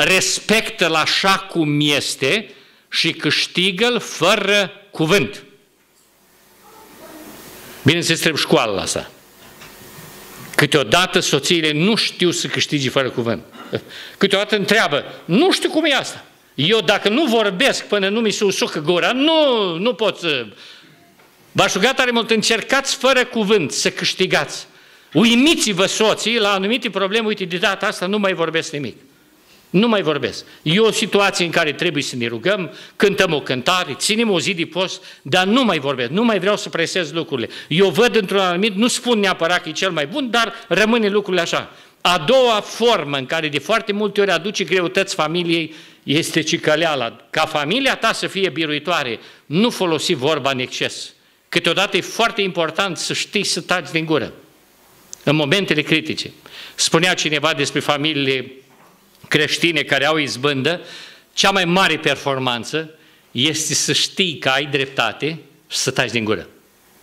respectă-l așa cum este și câștigă-l fără cuvânt. Bineînțeles, trebuie școală la asta. Câteodată soțiile nu știu să câștige fără cuvânt. Câteodată întreabă, nu știu cum e asta. Eu dacă nu vorbesc până nu mi se usucă gura, nu, nu pot să... V-aș ruga tare mult, încercați fără cuvânt să câștigați. Uimiți-vă soții la anumite probleme, uite, de data asta nu mai vorbesc nimic. Nu mai vorbesc. E o situație în care trebuie să ne rugăm, cântăm o cântare, ținem o zi de post, dar nu mai vorbesc, nu mai vreau să presez lucrurile. Eu văd într-un anumit, nu spun neapărat că e cel mai bun, dar rămâne lucrurile așa. A doua formă în care de foarte multe ori aduce greutăți familiei este cicăleala. Ca familia ta să fie biruitoare, nu folosi vorba în exces. Câteodată e foarte important să știi să taci din gură în momentele critice. Spunea cineva despre familiile creștine care au izbândă, cea mai mare performanță este să știi că ai dreptate și să taci din gură.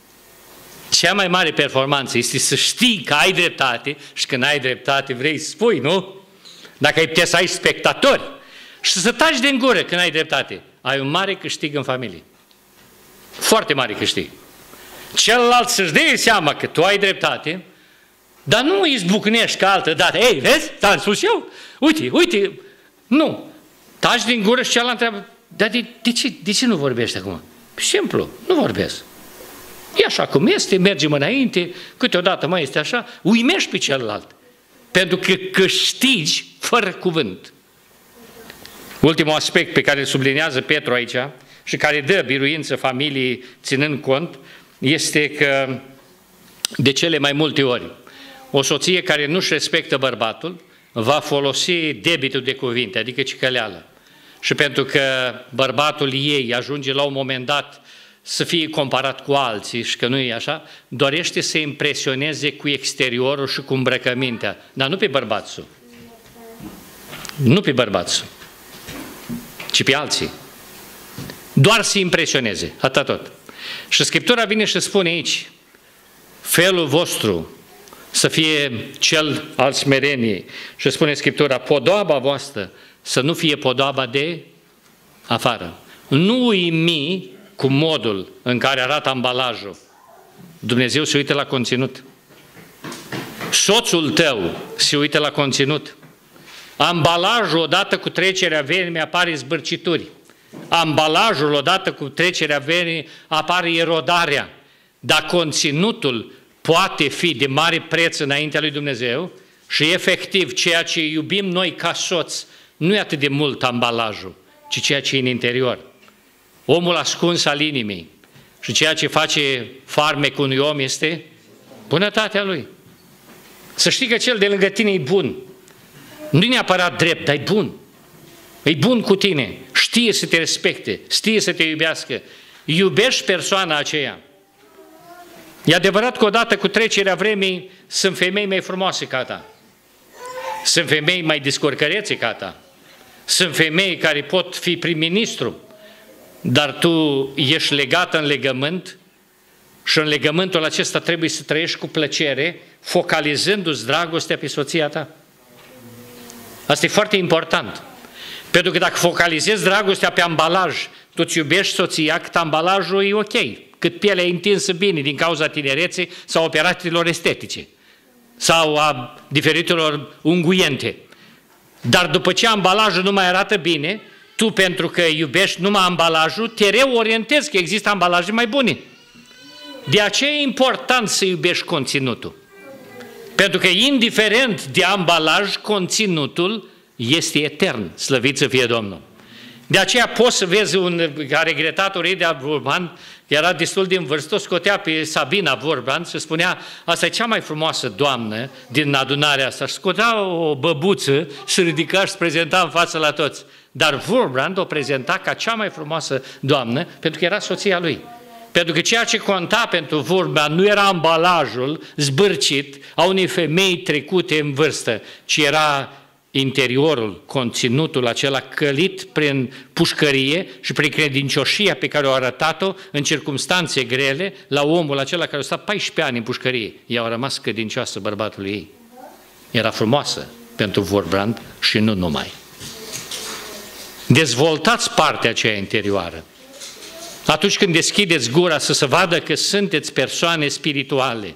Cea mai mare performanță este să știi că ai dreptate și când ai dreptate vrei să spui, nu? Dacă ai putea să ai spectatori și să taci din gură când ai dreptate, ai un mare câștig în familie. Foarte mare câștig. Celălalt să-și dea seama că tu ai dreptate, dar nu izbucnești ca altă dată. Ei, vezi? Ți-am spus eu? Uite, uite. Nu. Taci din gură și celălalt întreabă, dar de, de, ce, de ce nu vorbești acum? Simplu, nu vorbesc. E așa cum este, mergem înainte, câteodată mai este așa, uimești pe celălalt. Pentru că câștigi fără cuvânt. Ultimul aspect pe care îl sublinează Petru aici și care dă biruință familiei ținând cont, este că de cele mai multe ori o soție care nu-și respectă bărbatul va folosi debitul de cuvinte, adică cicăleală. Și pentru că bărbatul ei ajunge la un moment dat să fie comparat cu alții și că nu e așa, dorește să impresioneze cu exteriorul și cu îmbrăcămintea, dar nu pe bărbatul. Nu pe bărbatul, ci pe alții. Doar să impresioneze, atât tot. Și Scriptura vine și spune aici, felul vostru să fie cel al smereniei. Și spune Scriptura, podoaba voastră să nu fie podoaba de afară. Nu uimi cu modul în care arată ambalajul. Dumnezeu se uită la conținut. Soțul tău se uită la conținut. Ambalajul odată cu trecerea vremii apare zbârcituri. Ambalajul odată cu trecerea vremii apare erodarea. Dar conținutul poate fi de mare preț înaintea lui Dumnezeu și efectiv ceea ce iubim noi ca soți nu e atât de mult ambalajul, ci ceea ce e în interior. Omul ascuns al inimii și ceea ce face farmecul unui om este bunătatea lui. Să știi că cel de lângă tine e bun. Nu e neapărat drept, dar e bun. E bun cu tine. Știe să te respecte, știe să te iubească. Iubești persoana aceea. E adevărat că odată cu trecerea vremii sunt femei mai frumoase ca ta. Sunt femei mai descurcărețe ca ta. Sunt femei care pot fi prim-ministru, dar tu ești legată în legământ și în legământul acesta trebuie să trăiești cu plăcere, focalizându-ți dragostea pe soția ta. Asta e foarte important. Pentru că dacă focalizezi dragostea pe ambalaj, tu îți iubești soția, cât ambalajul e ok, cât pielea e întinsă bine din cauza tinereței sau operațiilor estetice sau a diferitelor unguiente. Dar după ce ambalajul nu mai arată bine, tu pentru că iubești numai ambalajul, te reorientezi că există ambalaje mai bune. De aceea e important să iubești conținutul. Pentru că indiferent de ambalaj, conținutul este etern, slăvit să fie Domnul. De aceea poți să vezi un, a regretat Ovidiu Vorban, era destul de în vârstă, scotea pe Sabina Vorban și spunea, asta e cea mai frumoasă doamnă din adunarea asta. Și scotea o băbuță și ridica și se prezenta în față la toți. Dar Vorbrand o prezenta ca cea mai frumoasă doamnă pentru că era soția lui. Pentru că ceea ce conta pentru Vorbrand nu era ambalajul zbârcit a unei femei trecute în vârstă, ci era interiorul, conținutul acela călit prin pușcărie și prin credincioșia pe care o arătat-o în circumstanțe grele la omul acela care a stat paisprezece ani în pușcărie. Ea a rămas credincioasă bărbatului ei. Era frumoasă pentru Vorbrand și nu numai. Dezvoltați partea aceea interioară. Atunci când deschideți gura să se vadă că sunteți persoane spirituale.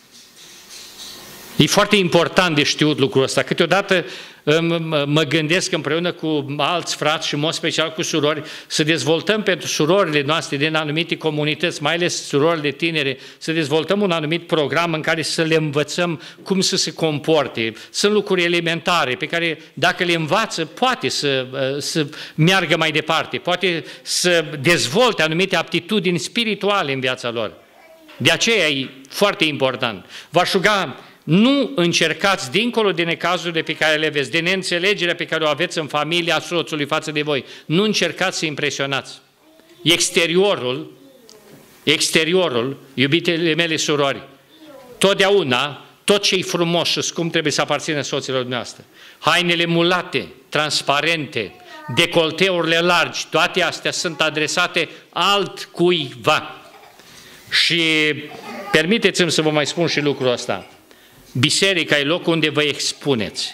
E foarte important de știut lucrul ăsta. Câteodată mă gândesc împreună cu alți frați și în mod special cu surori să dezvoltăm pentru surorile noastre din anumite comunități, mai ales surorile tinere, să dezvoltăm un anumit program în care să le învățăm cum să se comporte. Sunt lucruri elementare pe care dacă le învață poate să, să meargă mai departe, poate să dezvolte anumite aptitudini spirituale în viața lor. De aceea e foarte important. V-aș ruga, nu încercați, dincolo de necazurile pe care le aveți, de neînțelegerea pe care o aveți în familia soțului față de voi, nu încercați să impresionați. Exteriorul, exteriorul, iubitele mele surori, totdeauna, tot ce-i frumos și scump trebuie să aparțină soților noastre. Hainele mulate, transparente, decolteurile largi, toate astea sunt adresate altcuiva. Și permiteți-mi să vă mai spun și lucrul ăsta. Biserica e locul unde vă expuneți.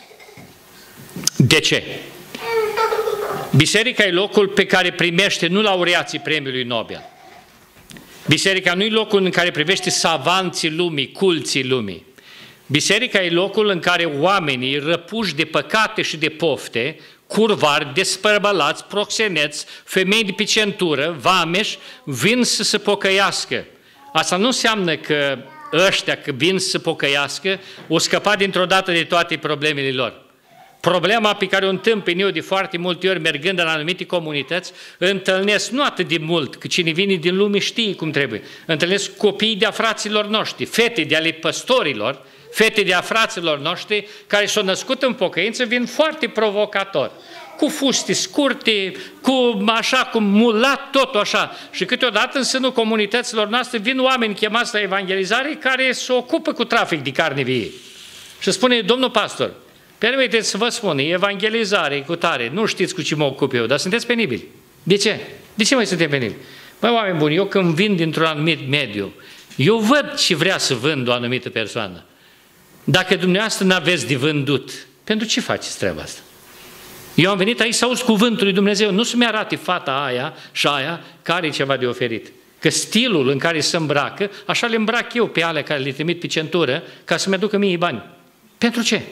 De ce? Biserica e locul pe care primește nu laureații premiului Nobel. Biserica nu e locul în care privește savanții lumii, culții lumii. Biserica e locul în care oamenii răpuși de păcate și de pofte, curvari, despărbălați, proxeneți, femei de pe centură, vameși, vin să se pocăiască. Asta nu înseamnă că ăștia, că vin să pocăiască, o scăpa dintr-o dată de toate problemele lor. Problema pe care o întâmpin eu de foarte multe ori mergând în anumite comunități, întâlnesc nu atât de mult, că cine vine din lume știe cum trebuie. Întâlnesc copii de-a fraților noștri, fete de ale păstorilor, fete de-a fraților noștri, care s-au născut în pocăință, vin foarte provocatori. Cu fuste scurte, cu așa, cu mulat, tot așa. Și câteodată în sânul comunităților noastre vin oameni chemați la evangelizare care se ocupă cu trafic de carne vie. Și spune, domnul pastor, permiteți să vă spun, evangelizare cu tare, nu știți cu ce mă ocup eu, dar sunteți penibili. De ce? De ce mai suntem penibili? Băi, oameni buni, eu când vin dintr-un anumit mediu, eu văd ce vrea să vând o anumită persoană. Dacă dumneavoastră n-aveți de vândut, pentru ce faceți treaba asta? Eu am venit aici să auzi cuvântul lui Dumnezeu, nu să-mi arate fata aia și aia care e ceva de oferit. Că stilul în care se îmbracă, așa le îmbrac eu pe alea care le trimit pe centură ca să-mi aducă mie bani. Pentru ce?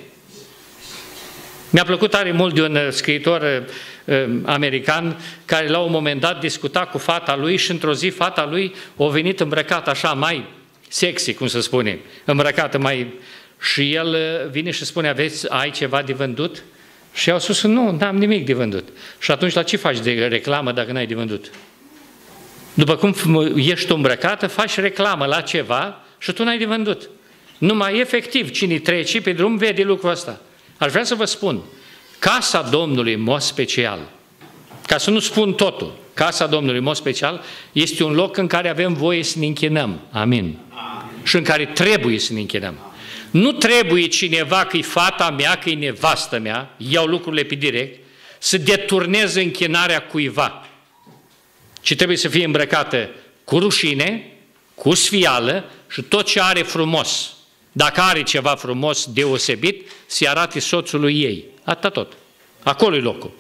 Mi-a plăcut tare mult de un scriitor uh, american care la un moment dat discuta cu fata lui și într-o zi fata lui a venit îmbrăcată așa mai sexy, cum se spune, îmbrăcată mai... Și el vine și spune, aveți, ai ceva de vândut? Și au spus, nu, n-am nimic de vândut. Și atunci la ce faci de reclamă dacă n-ai de vândut? După cum ești tu îmbrăcată, faci reclamă la ceva și tu n-ai de vândut. Numai efectiv, cine trece pe drum vede lucrul ăsta. Aș vrea să vă spun, casa Domnului, în mod special, ca să nu spun totul, casa Domnului, în mod special, este un loc în care avem voie să ne închinăm. Amin. Și în care trebuie să ne închinăm. Nu trebuie cineva, că e fata mea, că e nevastă mea, iau lucrurile pe direct, să deturneze închinarea cuiva, ci trebuie să fie îmbrăcată cu rușine, cu sfială și tot ce are frumos. Dacă are ceva frumos deosebit, să-i arate soțului ei. Atâta tot. Acolo e locul.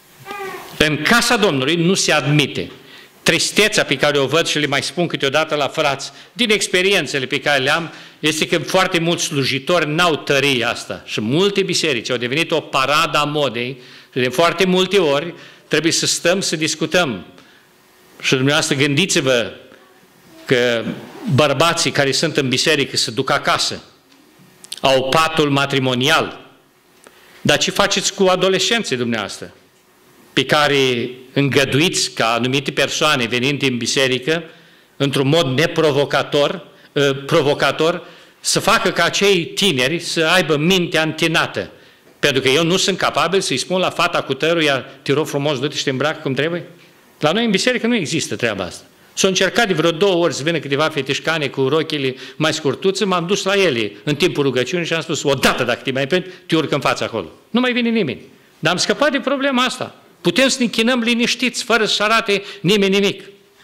În casa Domnului nu se admite. Tristețea pe care o văd și le mai spun câteodată la frați, din experiențele pe care le am, este că foarte mulți slujitori n-au tărie asta. Și multe biserici au devenit o paradă a modei și de foarte multe ori trebuie să stăm să discutăm. Și dumneavoastră gândiți-vă că bărbații care sunt în biserică se duc acasă, au patul matrimonial. Dar ce faceți cu adolescenții dumneavoastră, pe care îngăduiți ca anumite persoane venind din biserică, într-un mod neprovocator, provocator, să facă ca acei tineri să aibă mintea întinată. Pentru că eu nu sunt capabil să-i spun la fata cu tăruia, te rog frumos, du-te și te îmbracă cum trebuie. La noi în biserică nu există treaba asta. S-a încercat de vreo două ori să vină câteva fetișcane cu rochile mai scurtuțe, m-am dus la ele în timpul rugăciunii și am spus, odată dacă te mai prind, te urc în fața acolo. Nu mai vine nimeni. Dar am scăpat de problema asta. Putem să ne închinăm liniștiți, fără să arate nimeni nimic.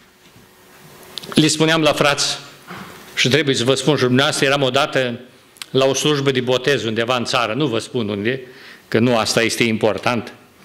Le spuneam la frați, și trebuie să vă spun și dumneavoastră, eram odată la o slujbă de botez undeva în țară, nu vă spun unde, că nu asta este important.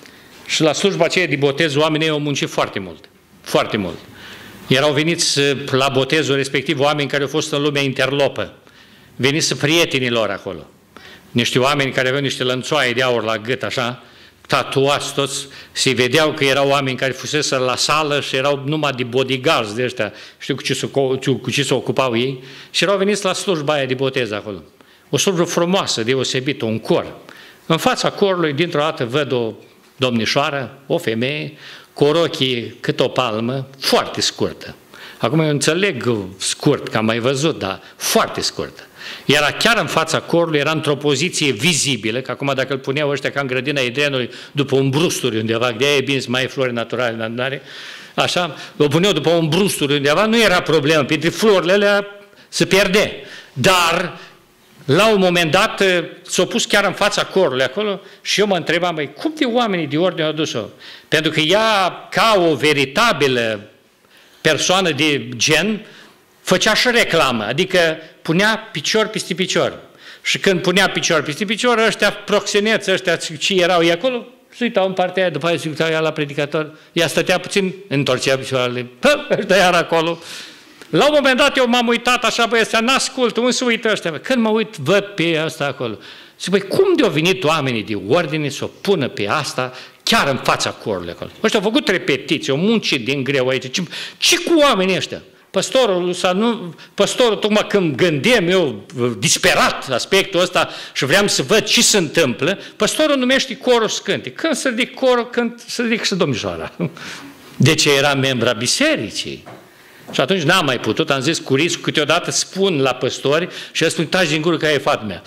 Și la slujba aceea de botez, oamenii au muncit foarte mult. Foarte mult. Erau veniți la botezul respectiv oameni care au fost în lumea interlopă. Veniți prietenilor acolo. Niște oameni care aveau niște lănțoaie de aur la gât, așa, tatuați toți, se vedeau că erau oameni care fusese la sală și erau numai de bodyguards de ăștia, știu cu ce, se, cu ce se ocupau ei, și erau veniți la slujba aia de botez acolo. O slujbă frumoasă, deosebită, un cor. În fața corului, dintr-o dată, văd o domnișoară, o femeie, cu o rochie cât o palmă, foarte scurtă. Acum eu înțeleg scurt, că am mai văzut, dar foarte scurtă. Era chiar în fața corului, era într-o poziție vizibilă, că acum dacă îl puneau ăștia ca în grădina Edrenului, după un brusturi undeva, de aia e bine să mai e flori naturale în adunare, așa, o puneau după un brusturi undeva, nu era problemă, pentru florile alea se pierde. Dar, la un moment dat, s-au pus chiar în fața corului acolo și eu mă întrebam, băi, cum de oamenii de ordine au dus-o? Pentru că ea, ca o veritabilă persoană de gen, făcea și reclamă, adică punea picior peste picior. Și când punea picior peste picior, ăștia proxeneți, ăștia ce erau ei acolo, se uitau în partea aia, după aia se uitau ea la predicator, ea stătea puțin, întorcea picioarele, pă, ăștia iar acolo. La un moment dat eu m-am uitat așa, băi, ăstea n-ascultă, unde se uită ăștia? Când mă uit, văd pe asta acolo. Zic, băi, cum de-au venit oamenii de ordine să o pună pe asta chiar în fața corului acolo? Ăștia au făcut repetiții, o muncit din greu aici. Ce, ce cu oamenii ăștia? Păstorul, sau nu, păstorul, tocmai când gândeam eu disperat aspectul ăsta și vreau să văd ce se întâmplă, păstorul numește corul scânte. Când se ridic corul, când se ridic și domnișoara. De ce era membra bisericii? Și atunci n-am mai putut, am zis cu riscul, câteodată spun la păstori și el spune, taci din gură că e fata mea.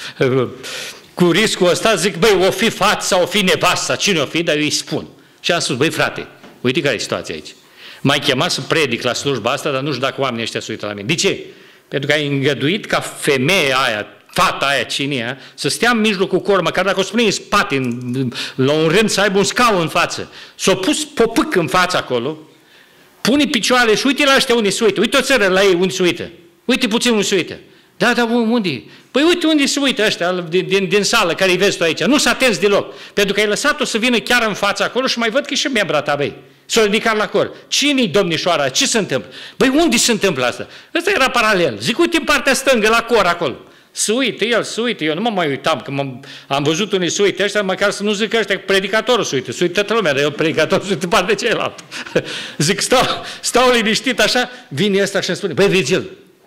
Cu riscul ăsta zic, băi, o fi fața, o fi nevasta, cine o fi, dar eu îi spun. Și am spus, băi frate, uite care e situația aici. M-ai chemat să predic la slujba asta, dar nu știu dacă oamenii ăștia se uită la mine. De ce? Pentru că ai îngăduit ca femeia aia, fata aia, cine e, să stea în mijlocul corului, măcar dacă o spune în spate, în, la un rând să aibă un scaun în față. S-a pus popâc în față acolo, pune picioarele și uite la ăștia unde se uită. Uite o țără la ei unde se uită. Uite puțin unde se uită. Da, dar unde? Păi uite unde se uită ăștia din, din, din sală care-i vezi tu aici. Nu s-a atens deloc. Pentru că ai lăsat-o să vină chiar în fața acolo și mai văd că e și membra ta, băi. S-a ridicat la cor. Cine-i domnișoara? Ce se întâmplă? Băi, unde se întâmplă asta? Ăsta era paralel. Zic, uite în partea stângă, la cor acolo. Să uite el, să uite. Eu nu mă mai uitam, că am văzut unii să uite ăștia, măcar să nu zic că ăștia, predicatorul să uite. Să uite toată lumea, dar eu predicatorul să uite în partea cealaltă. Zic, stau, stau liniștit așa, vine ăsta și îmi spune, băi, Virgil,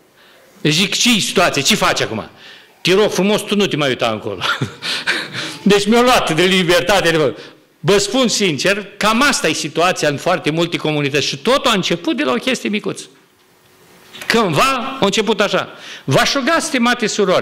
zic, ce-i situație? Ce faci acum? Te rog frumos, tu nu te mai uita încolo. Deci mi-a luat de libertate. De... Vă spun sincer, cam asta e situația în foarte multe comunități și totul a început de la o chestie micuță. Cândva a început așa. V-aș ruga, stimate surori,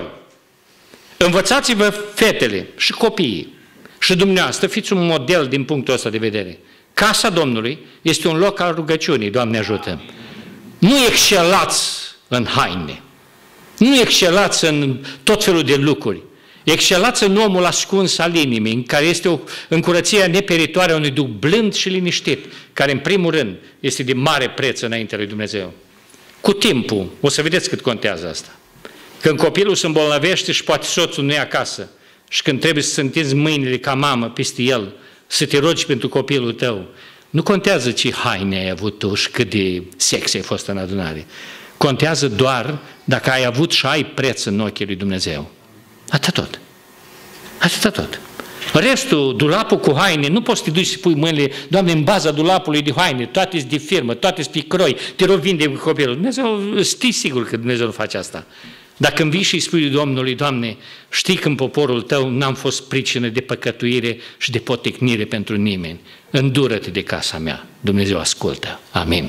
învățați-vă fetele și copiii și dumneavoastră fiți un model din punctul ăsta de vedere. Casa Domnului este un loc al rugăciunii, Doamne ajută. Nu excelați în haine, nu excelați în tot felul de lucruri, excelați în omul ascuns al inimii, în care este o încurăția neperitoare a unui duh blând și liniștit, care în primul rând este de mare preț înaintea lui Dumnezeu. Cu timpul, o să vedeți cât contează asta. Când copilul se îmbolnăvește și poate soțul nu e acasă și când trebuie să întinzi mâinile ca mamă peste el, să te rogi pentru copilul tău, nu contează ce haine ai avut tu și cât de sex ai fost în adunare. Contează doar dacă ai avut și ai preț în ochii lui Dumnezeu. Atât tot. Atât tot. Restul, dulapul cu haine, nu poți să te duci și pui mâinile, Doamne, în baza dulapului de haine, toate sunt de firmă, toate sunt pe croi, te rog vinde cu copilul. Dumnezeu, știi sigur că Dumnezeu nu face asta. Dacă îmi vii și îi spui Domnului, Doamne, știi că în poporul tău n-am fost pricină de păcătuire și de potecnire pentru nimeni. Îndură-te de casa mea. Dumnezeu ascultă. Amin.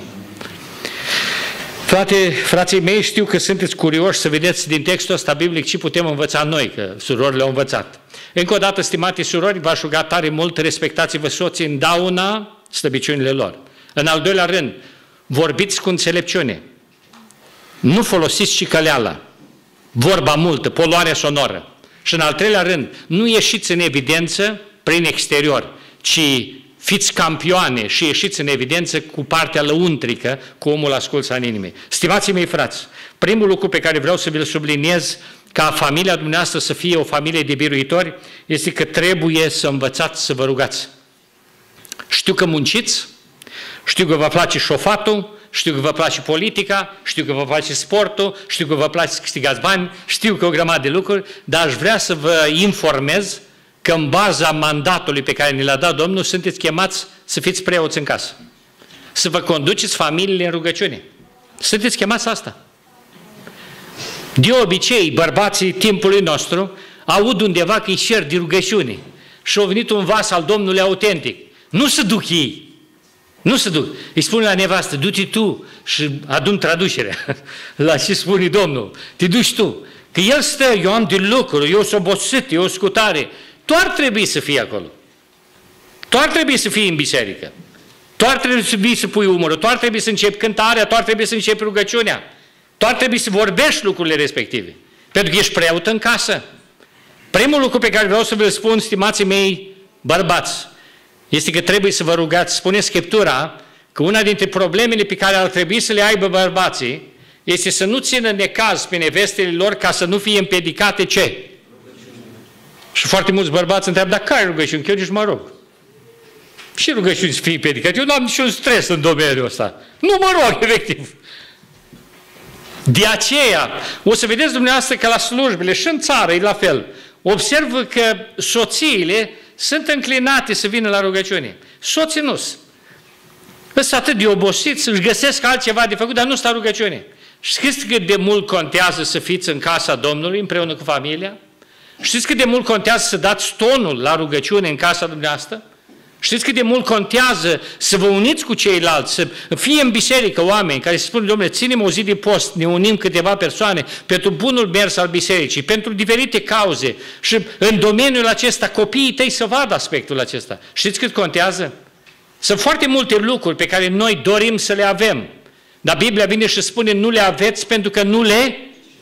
Frate, frații mei, știu că sunteți curioși să vedeți din textul ăsta biblic ce putem învăța noi, că surorile au învățat. Încă o dată, stimate surori, v-aș ruga tare mult, respectați-vă soții în dauna slăbiciunile lor. În al doilea rând, vorbiți cu înțelepciune. Nu folosiți cicăleala, vorba multă, poluarea sonoră. Și în al treilea rând, nu ieșiți în evidență prin exterior, ci fiți campioane și ieșiți în evidență cu partea lăuntrică, cu omul ascuns în inimii. Stimații mei frați, primul lucru pe care vreau să vi-l subliniez, ca familia dumneavoastră să fie o familie de biruitori, este că trebuie să învățați să vă rugați. Știu că munciți, știu că vă place șofatul, știu că vă place politica, știu că vă place sportul, știu că vă place să câștigați bani, știu că o grămadă de lucruri, dar aș vrea să vă informez că în baza mandatului pe care ne l-a dat Domnul, sunteți chemați să fiți preoți în casă. Să vă conduceți familiile în rugăciune. Sunteți chemați asta. De obicei, bărbații timpului nostru aud undeva că îi cer de rugăciune și a venit un vas al Domnului autentic. Nu se duc ei. Nu se duc. Îi spune la nevastă, du-te tu și adu-mi traducerea la ce spune Domnul. Te duci tu. Că el stă, eu am de lucru, eu sunt obosit, eu sunt cu tare. Tu ar trebui să fii acolo. Tu ar trebui să fii în biserică. Tu ar trebui să pui umărul, tu ar trebui să începi cântarea, tu ar trebui să începi rugăciunea. Tu ar trebui să vorbești lucrurile respective. Pentru că ești preot în casă. Primul lucru pe care vreau să vă spun, stimații mei bărbați, este că trebuie să vă rugați. Spune Scriptura că una dintre problemele pe care ar trebui să le aibă bărbații este să nu țină necaz pe nevestele lor ca să nu fie împiedicate ce? Rugăciune. Și foarte mulți bărbați întreabă, dar care rugăciuni? Că eu nici mă rog. Și rugăciuni să fie împiedicate. Eu nu am niciun stres în domeniul ăsta. Nu mă rog, efectiv. De aceea, o să vedeți dumneavoastră că la slujbele și în țară e la fel. Observă că soțiile sunt înclinate să vină la rugăciune. Soții nu sunt. Sunt atât de obosiți, își găsesc altceva de făcut, dar nu stau la rugăciune. Știți cât de mult contează să fiți în casa Domnului împreună cu familia? Știți cât de mult contează să dați tonul la rugăciune în casa dumneavoastră? Știți cât de mult contează să vă uniți cu ceilalți, să fie în biserică oameni care se spun, Dom'le, ținem o zi de post, ne unim câteva persoane pentru bunul mers al bisericii, pentru diferite cauze și în domeniul acesta copiii tăi să vadă aspectul acesta. Știți cât contează? Sunt foarte multe lucruri pe care noi dorim să le avem, dar Biblia vine și spune nu le aveți pentru că nu le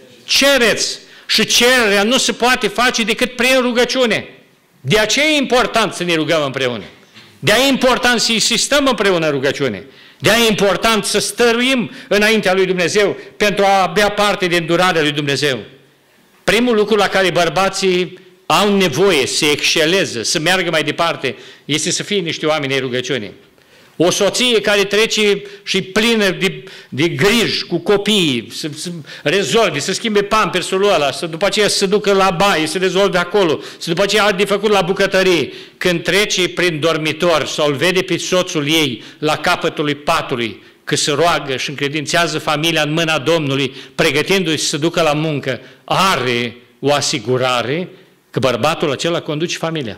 cereți. Și cererea nu se poate face decât prin rugăciune. De aceea e important să ne rugăm împreună. De aia e important să insistăm împreună în rugăciune. De aia e important să stăruim înaintea lui Dumnezeu pentru a avea parte de îndurarea lui Dumnezeu. Primul lucru la care bărbații au nevoie să exceleze, să meargă mai departe, este să fie niște oameni ai rugăciunii. O soție care trece și plină de, de griji cu copiii, să, să rezolve, să schimbe pampersul ăla, să după aceea să se ducă la baie, să rezolve acolo, să după aceea are de făcut la bucătărie. Când trece prin dormitor sau îl vede pe soțul ei la capătul lui patului, că se roagă și încredințează familia în mâna Domnului, pregătindu-i să se ducă la muncă, are o asigurare că bărbatul acela conduce familia.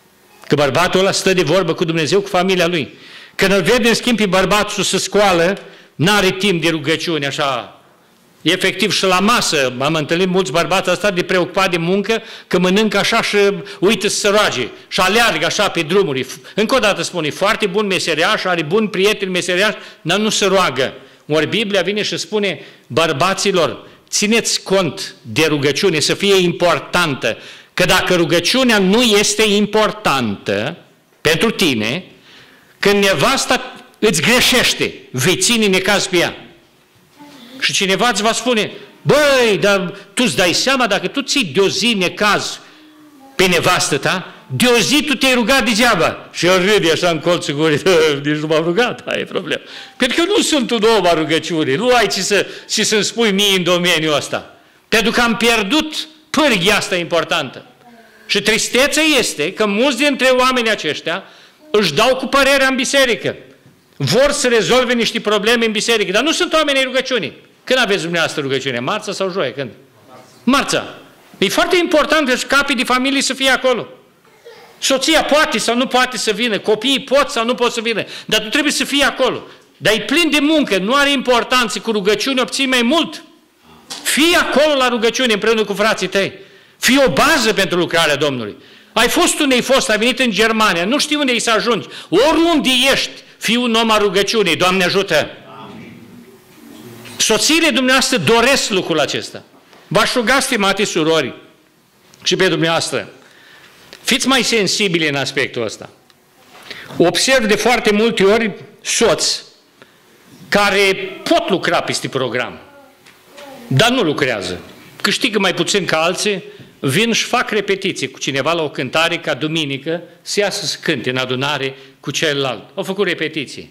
Că bărbatul ăla stă de vorbă cu Dumnezeu, cu familia lui. Când îl vede, în schimb, pe bărbatul să scoală, n-are timp de rugăciune, așa, efectiv și la masă. Am întâlnit mulți bărbați ăsta de preocupat de muncă, că mănâncă așa și uită să se roage și aleargă așa pe drumuri. Încă o dată spune, foarte bun meseriaș, are bun prieten meseriaș, dar nu se roagă. Ori Biblia vine și spune, bărbaților, țineți cont de rugăciune, să fie importantă, că dacă rugăciunea nu este importantă pentru tine, când nevasta îți greșește, vei ține necaz pe ea. Și cineva îți va spune, băi, dar tu îți dai seama, dacă tu ții de o zi necaz pe nevastă ta, de o zi tu te-ai rugat degeaba. Și el râde așa în colțul gurii, nici nu m-am rugat, aia e problema. Pentru că eu nu sunt un om a rugăciunii, nu ai ce, să, ce să-mi spui mie în domeniul ăsta. Pentru că am pierdut pârghia asta importantă. Și tristețea este că mulți dintre oamenii aceștia își dau cu părerea în biserică. Vor să rezolve niște probleme în biserică, dar nu sunt oameni ai rugăciunii. Când aveți dumneavoastră rugăciune? Marța sau joia? Când? Marța. E foarte important că capii de familie să fie acolo. Soția poate sau nu poate să vină, copiii pot sau nu pot să vină, dar tu trebuie să fii acolo. Dar e plin de muncă, nu are importanță, cu rugăciune obții mai mult. Fii acolo la rugăciune împreună cu frații tăi. Fii o bază pentru lucrarea Domnului. Ai fost unde ai fost, ai venit în Germania, nu știi unde ai să ajungi. Oriunde ești, fii un om a rugăciunii, Doamne ajută! Amin. Soțiile dumneavoastră doresc lucrul acesta. V-aș ruga, stimate surori, și pe dumneavoastră, fiți mai sensibili în aspectul ăsta. Observ de foarte multe ori soți care pot lucra peste program, dar nu lucrează. Câștigă mai puțin ca alții, vin și fac repetiții cu cineva la o cântare ca duminică să iasă să cânte în adunare cu celălalt. Au făcut repetiții.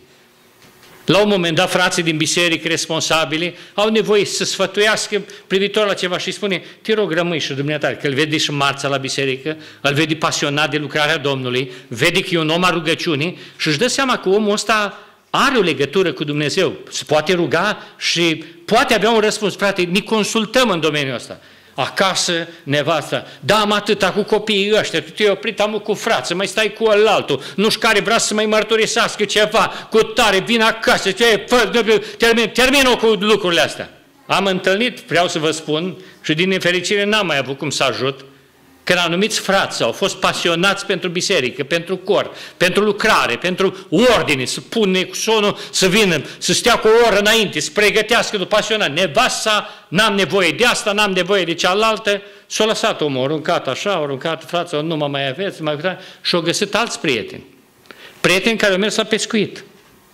La un moment dat, frații din biserică responsabili au nevoie să sfătuiască privitor la ceva și spune, te rog, rămâi și dumneata, că îl vede și marța la biserică, îl vede pasionat de lucrarea Domnului, vede că e un om al rugăciunii și își dă seama că omul ăsta are o legătură cu Dumnezeu, se poate ruga și poate avea un răspuns. Frate, ne consultăm în domeniul ăsta. Acasă, nevasta, da, am atâta cu copiii ăștia, tu te-ai oprit, am cu frață, mai stai cu ălaltul, nu știu care vrea să mai mărturisească ceva, cu tare, vin acasă, termin, termin-o cu lucrurile astea. Am întâlnit, vreau să vă spun, și din nefericire n-am mai avut cum să ajut, când anumiți frați au fost pasionați pentru biserică, pentru cor, pentru lucrare, pentru ordine, să pune cu sonul, să vină, să stea cu o oră înainte, să pregătească după pasionat. Nevasta, n-am nevoie de asta, n-am nevoie de cealaltă. S-a lăsat omul, a aruncat așa, a aruncat frața, nu mă mai aveți, mai și au găsit alți prieteni. Prieteni care au mers la pescuit.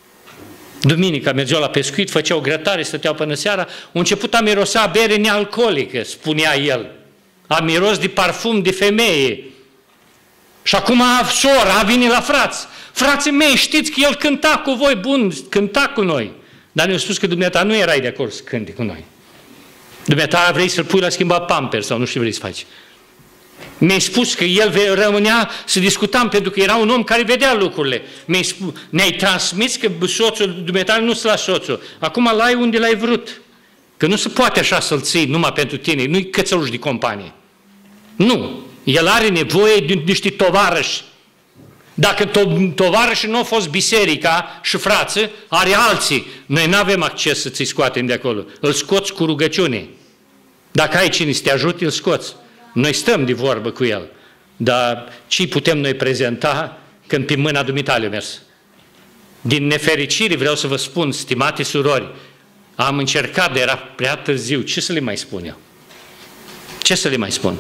Duminica mergeau la pescuit, făceau grătare, stăteau până seara, au început a mirosea bere nealcoolică, spunea el. A miros de parfum de femeie. Și acum sora a venit la frați. Frații mei, știți că el cânta cu voi, bun, cânta cu noi. Dar ne-a spus că dumneata nu erai de acord să cânte cu noi. Dumneata vrei să-l pui la schimba pamper sau nu știu vrei să faci. Mi-ai spus că el rămânea să discutam pentru că era un om care vedea lucrurile. Ne-ai transmis că soțul dumneata nu se la soțul. Acum l-ai unde l-ai vrut. Că nu se poate așa să-l ții numai pentru tine, nu-i cățăluș de companie. Nu. El are nevoie de niște tovarăși. Dacă to- tovarășii nu au fost biserica și frață, are alții. Noi nu avem acces să ți-i scoatem de acolo. Îl scoți cu rugăciune. Dacă ai cine să te ajute, îl scoți. Noi stăm de vorbă cu el. Dar ce putem noi prezenta când pe mâna dumitale a mers? Din nefericire vreau să vă spun, stimate surori, am încercat, de era prea târziu. Ce să le mai spun eu? Ce să le mai spun?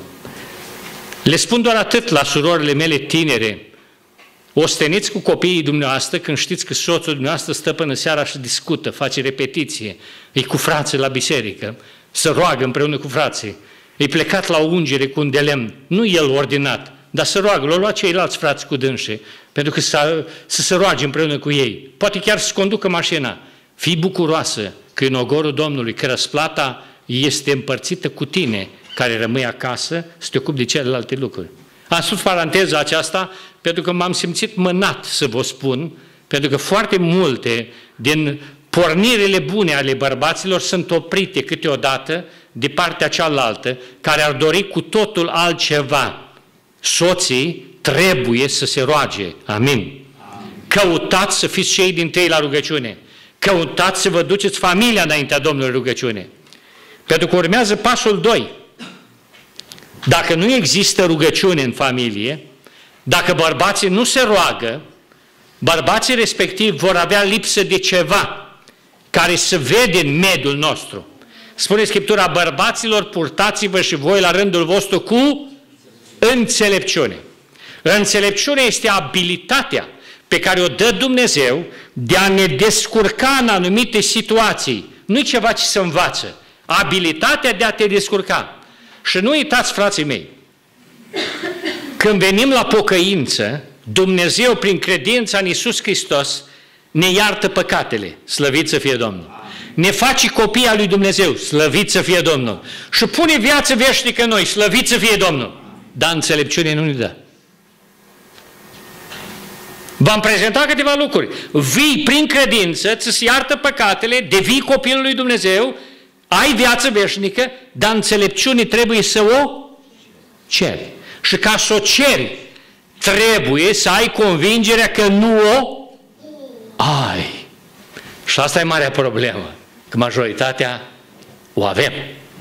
Le spun doar atât la surorile mele tinere. Osteniți cu copiii dumneavoastră când știți că soțul dumneavoastră stă până seara și discută, face repetiție, e cu frații la biserică, se roagă împreună cu frații, e plecat la o ungere cu un de lemn, nu el ordinat, dar se roagă, l-au luat ceilalți frați cu dânșe, pentru că să, să se roage împreună cu ei. Poate chiar să conducă mașina. Fii bucuroasă că în ogorul Domnului, că răsplata este împărțită cu tine, care rămâi acasă, să te ocupi de celelalte lucruri. Am spus paranteza aceasta pentru că m-am simțit mânat să vă spun, pentru că foarte multe din pornirile bune ale bărbaților sunt oprite câteodată de partea cealaltă, care ar dori cu totul altceva. Soții trebuie să se roage. Amin. Amin. Căutați să fiți cei din tâi la rugăciune. Căutați să vă duceți familia înaintea Domnului rugăciune. Pentru că urmează pasul doi. Dacă nu există rugăciune în familie, dacă bărbații nu se roagă, bărbații respectiv vor avea lipsă de ceva care se vede în mediul nostru. Spune Scriptura, bărbaților, purtați-vă și voi la rândul vostru cu înțelepciune. Înțelepciunea este abilitatea pe care o dă Dumnezeu de a ne descurca în anumite situații. Nu-i ceva ce se învață. Abilitatea de a te descurca. Și nu uitați, frații mei, când venim la pocăință, Dumnezeu, prin credința în Iisus Hristos, ne iartă păcatele. Slăvit să fie Domnul. Ne face copii al lui Dumnezeu. Slăvit să fie Domnul. Și pune viață veșnică în noi. Slăvit să fie Domnul. Dar înțelepciune nu ne dă. V-am prezentat câteva lucruri. Vii prin credință, ți-ți iartă păcatele, devii copilul lui Dumnezeu, ai viață veșnică, dar înțelepciune trebuie să o ceri. Și ca să o ceri, trebuie să ai convingerea că nu o ai. Și asta e marea problemă, că majoritatea o avem.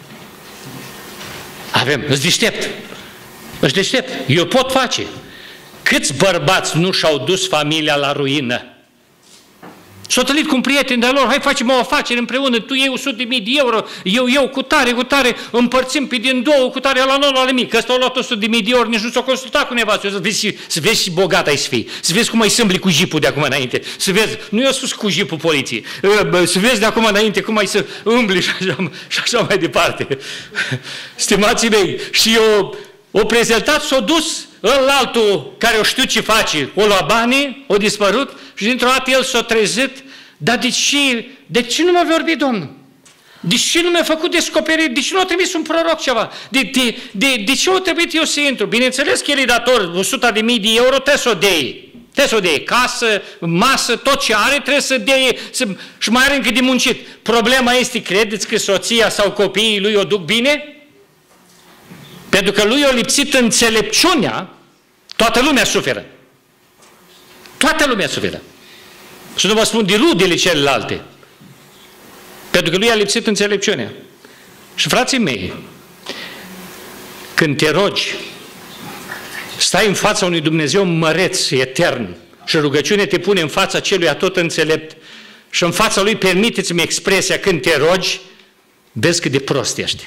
Avem. Îți deștept. Îți deștept. Eu pot face. Câți bărbați nu și-au dus familia la ruină? S-au întâlnit cu un prieten de-a lor, hai facem o afacere împreună, tu iei o sută de mii de euro, eu eu cu tare, cu tare, împărțim pe din două, cu tare la nouă, la mic, că ăsta au luat o sută de mii de euro, nici nu s-au consultat cu nevastă, să vezi, să vezi și bogat ai să fii, să vezi cum ai sâmbli cu jipul de acum înainte, să vezi, nu i-a spus cu jipul poliției, să vezi de acum înainte cum ai să îmbli și așa, și așa mai departe. Stimații mei, și eu o prezentat, s-a dus ălaltul care o știu ce face, o lua banii, o dispărut și dintr-o dată el s-a trezit, dar de ce, de ce nu m-a vorbit Domnul? De ce nu mi-a făcut descoperiri? De ce nu a trimis un proroc ceva? De, de, de, de ce a trebuit eu să intru? Bineînțeles că el e dator o sută de mii de euro, trebuie să o dea. Trebuie să o dea. Casă, masă, tot ce are trebuie să dea. Să, și mai are încă de muncit. Problema este, credeți că soția sau copiii lui o duc bine? Pentru că lui a lipsit înțelepciunea, toată lumea suferă. Toată lumea suferă. Și nu vă spun de rudele celelalte. Pentru că lui a lipsit înțelepciunea. Și frații mei, când te rogi, stai în fața unui Dumnezeu măreț, etern, și rugăciunea te pune în fața celui atot înțelept și în fața lui permiteți-mi expresia, când te rogi, vezi cât de prost ești.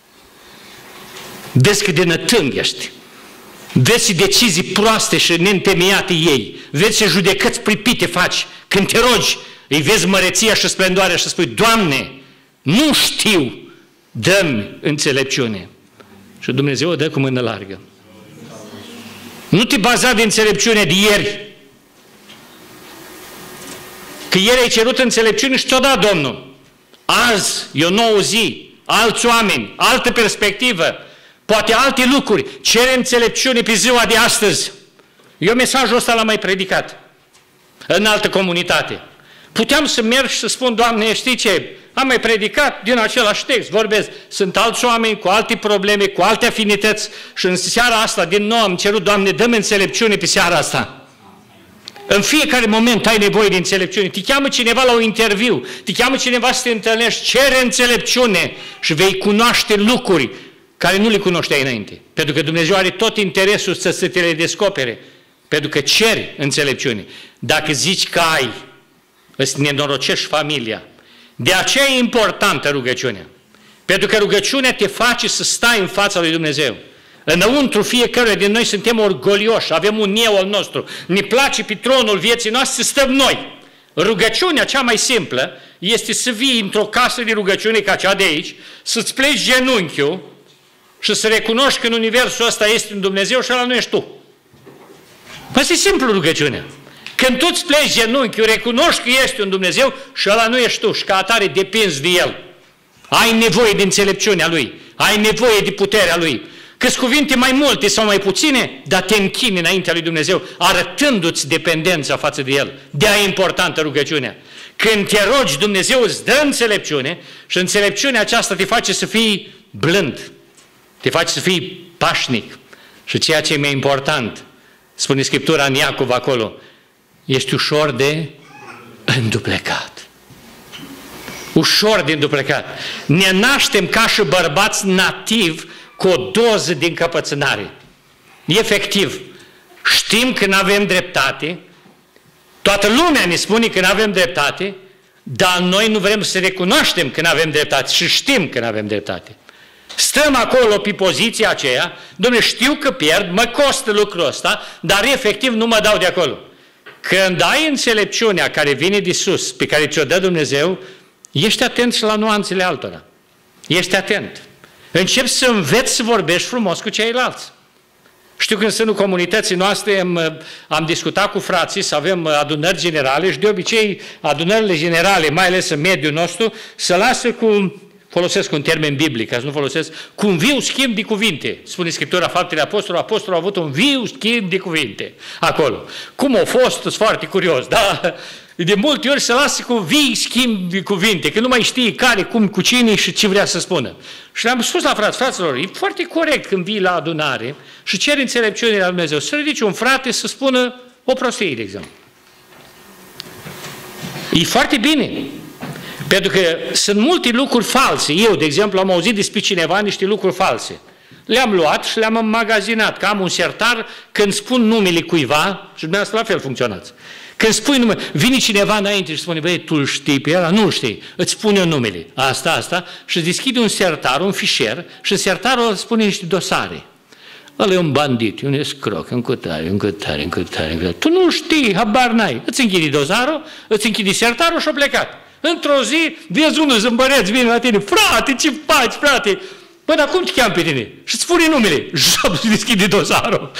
Vezi cât de nătâng ești. Vezi ce decizii proaste și neîntemeiate ei. Vezi ce judecăți pripite faci. Când te rogi, îi vezi măreția și splendoarea și spui, Doamne, nu știu, dă-mi înțelepciune. Și Dumnezeu o dă cu mână largă. Nu te baza de înțelepciunea de ieri. Că ieri ai cerut înțelepciune și ți-o dat Domnul. Azi e o nouă zi, alți oameni, altă perspectivă, poate alte lucruri. Cere înțelepciune pe ziua de astăzi. Eu mesajul ăsta l-am mai predicat în altă comunitate. Puteam să merg și să spun, Doamne, știi ce? Am mai predicat din același text, vorbesc. Sunt alți oameni cu alte probleme, cu alte afinități și în seara asta, din nou, am cerut, Doamne, dă-mi înțelepciune pe seara asta. În fiecare moment ai nevoie de înțelepciune. Te cheamă cineva la un interviu, te cheamă cineva să te întâlnești, cere înțelepciune și vei cunoaște lucruri care nu le cunoșteai înainte. Pentru că Dumnezeu are tot interesul să, să te le descopere. Pentru că ceri înțelepciune. Dacă zici că ai, îți nenorocești familia. De aceea e importantă rugăciunea. Pentru că rugăciunea te face să stai în fața lui Dumnezeu. Înăuntru fiecare din noi suntem orgolioși, avem un eu al nostru. Ne place pe tronul vieții noastre să stăm noi. Rugăciunea cea mai simplă este să vii într-o casă de rugăciune ca cea de aici, să-ți pleci genunchiul și să recunoști că în universul ăsta este un Dumnezeu și ăla nu ești tu. Asta e simplu rugăciunea. Când tu îți pleci genunchiul, recunoști că ești un Dumnezeu și ăla nu ești tu și ca atare depinzi de El. Ai nevoie de înțelepciunea Lui, ai nevoie de puterea Lui. Că-s cuvinte mai multe sau mai puține, dar te închini înaintea lui Dumnezeu, arătându-ți dependența față de El. De-aia e importantă rugăciunea. Când te rogi, Dumnezeu îți dă înțelepciune și înțelepciunea aceasta te face să fii blând, te face să fii pașnic. Și ceea ce e mai important, spune Scriptura în Iacov acolo, ești ușor de înduplecat. Ușor de înduplecat. Ne naștem ca și bărbați nativi cu o doză de încăpățânare. Efectiv, știm că nu avem dreptate, toată lumea ne spune că nu avem dreptate, dar noi nu vrem să recunoaștem că nu avem dreptate și știm că nu avem dreptate. Stăm acolo pe poziția aceea, Dom'le, știu că pierd, mă costă lucrul ăsta, dar efectiv nu mă dau de acolo. Când ai înțelepciunea care vine de sus, pe care ți-o dă Dumnezeu, ești atent și la nuanțele altora. Ești atent. Începi să înveți să vorbești frumos cu ceilalți. Știu că în sânul comunității noastre am, am discutat cu frații să avem adunări generale și de obicei adunările generale, mai ales în mediul nostru, să lasă cu, folosesc un termen biblic, ca să nu folosesc, cu un viu schimb de cuvinte. Spune Scriptura Faptele Apostolului, Apostolul a avut un viu schimb de cuvinte acolo. Cum a fost, sunt foarte curios, da? De multe ori se lasă cu vii schimb de cuvinte, că nu mai știe care, cum, cu cine și ce vrea să spună. Și le-am spus la frați, fraților, e foarte corect când vii la adunare și ceri înțelepciune la Dumnezeu, să ridici un frate să spună o prostie, de exemplu. E foarte bine, pentru că sunt multe lucruri false. Eu, de exemplu, am auzit despre cineva niște lucruri false. Le-am luat și le-am înmagazinat, că am un sertar, când spun numele cuiva, și dumneavoastră la fel funcționați. Când spui numele, vine cineva înainte și spune, băi, tu îl știi pe ăla? Nu-l știi. Îți spune numele, asta, asta, și îți deschide un sertar, un fișier, și în sertarul îți spune niște dosare. Ăla e un bandit, e un escroc, un cutare, un cutare, un cutare, un cutare. Tu nu știi, habar n-ai. Îți închidi dosarul, îți închidi sertarul și-o plecat. Într-o zi, vezi unul zâmbăreț, vine la tine, frate, ce faci, frate? Bă, dar cum te cheamă pe tine? Și îți spune numele. Jop, se deschide dosarul.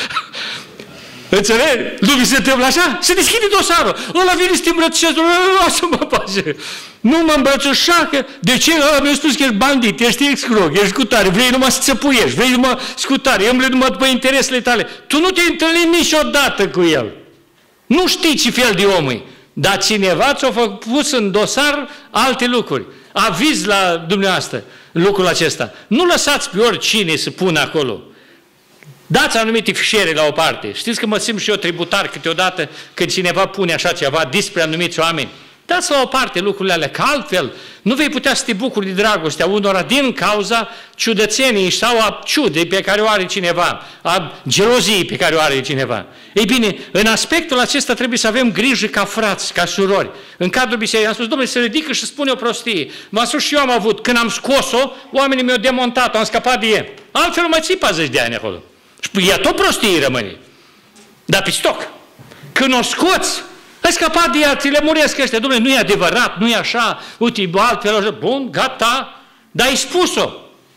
Înțelegi? Lumii se întâmplă așa? Se deschide dosarul. Ăla vine să te îmbrățișează. Lasă-mă pace. Nu mă îmbrățișa că... De ce? Ăla mi-a spus că ești bandit, ești excrog, ești scutare, vrei numai să țăpuiești, vrei numai scutare, îmbli numai după interesele tale. Tu nu te-ai întâlnit niciodată cu el. Nu știi ce fel de om e. Dar cineva ți-a pus în dosar alte lucruri. Aviz la dumneavoastră lucrul acesta. Nu lăsați pe oricine să pună acolo. Dați anumite fișiere la o parte. Știți că mă simt și eu tributar câteodată când cineva pune așa ceva despre anumiți oameni. Dați la o parte lucrurile alea, că altfel nu vei putea să te bucuri de dragostea unora din cauza ciudățenii sau a ciudei pe care o are cineva, a geloziei pe care o are cineva. Ei bine, în aspectul acesta trebuie să avem grijă ca frați, ca surori. În cadrul bisericii am spus, domnule, se ridică și spune o prostie. V-am spus și eu am avut, când am scos-o, oamenii mi-au demontat-o, am scăpat de ea. Altfel mai ții patruzeci de ani acolo. Și ea tot prostie rămâne. Dar pe stoc. Când o scoți, ai scăpat de ea, ți le muresc ăștia. Dom'le, nu e adevărat, nu e așa, uite, altfel, bun, gata, dar ai spus-o.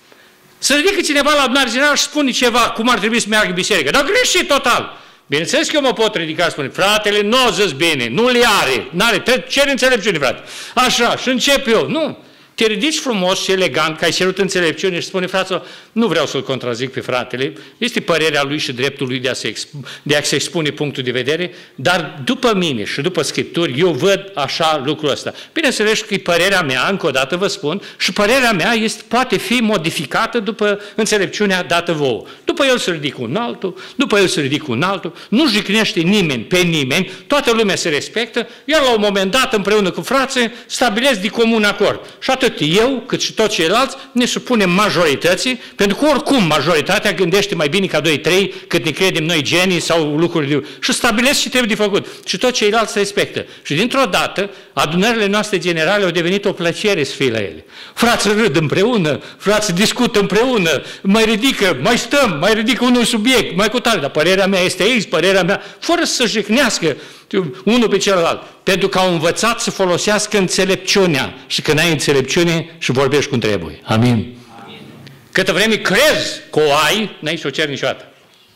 Să ridică cineva la adunare generală și spune ceva, cum ar trebui să meargă biserica. Dar greșit total. Bineînțeles că eu mă pot ridica și spune, fratele, nu o zis bine, nu le are, n-are, cer înțelepciune, frate. Așa, și încep eu. Nu. Te ridici frumos și elegant, că ai cerut înțelepciune și spune, frate, nu vreau să-l contrazic pe fratele, este părerea lui și dreptul lui de a, se de a se expune punctul de vedere, dar după mine și după Scripturi, eu văd așa lucrul ăsta. Bineînțeles că e părerea mea, încă o dată vă spun, și părerea mea este, poate fi modificată după înțelepciunea dată vouă. După el se ridică un altul, după el se ridică un altul, nu jignește nimeni pe nimeni, toată lumea se respectă, iar la un moment dat, împreună cu frații, stabilesc de comun acord. Și atât eu, cât și toți ceilalți, ne supunem majorității, pentru că oricum majoritatea gândește mai bine ca doi trei, cât ne credem noi genii sau lucruri de... Și stabilesc ce trebuie de făcut. Și toți ceilalți respectă. Și dintr-o dată, adunările noastre generale au devenit o plăcere să fie la ele. Frații râd împreună, frații discută împreună, mai ridică, mai stăm, mai ridică unul subiect, mai cu tare, dar părerea mea este aici, părerea mea, fără să jignească unul pe celălalt, pentru că au învățat să folosească înțelepciunea și când ai înțelepciune și vorbești cum trebuie. Amin. Amin. Câtă vreme crezi că o ai, n-ai să o ceri niciodată.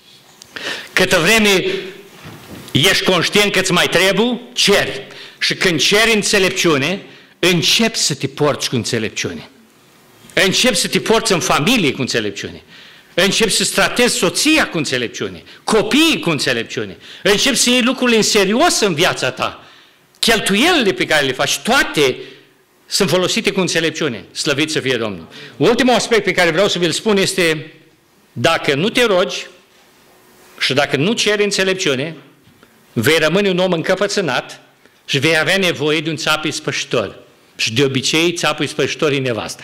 Câtă vreme ești conștient că îți mai trebuie, ceri. Și când ceri înțelepciune, începi să te porți cu înțelepciune. Începi să te porți în familie cu înțelepciune. Începi să tratezi soția cu înțelepciune, copiii cu înțelepciune. Începi să iei lucrurile în serios în viața ta. Cheltuielile pe care le faci, toate sunt folosite cu înțelepciune. Slăvit să fie Domnul. Ultimul aspect pe care vreau să vi-l spun este, dacă nu te rogi și dacă nu ceri înțelepciune, vei rămâne un om încăpățânat și vei avea nevoie de un țap ispășitor. Și de obicei țapul ispășitor e nevasta.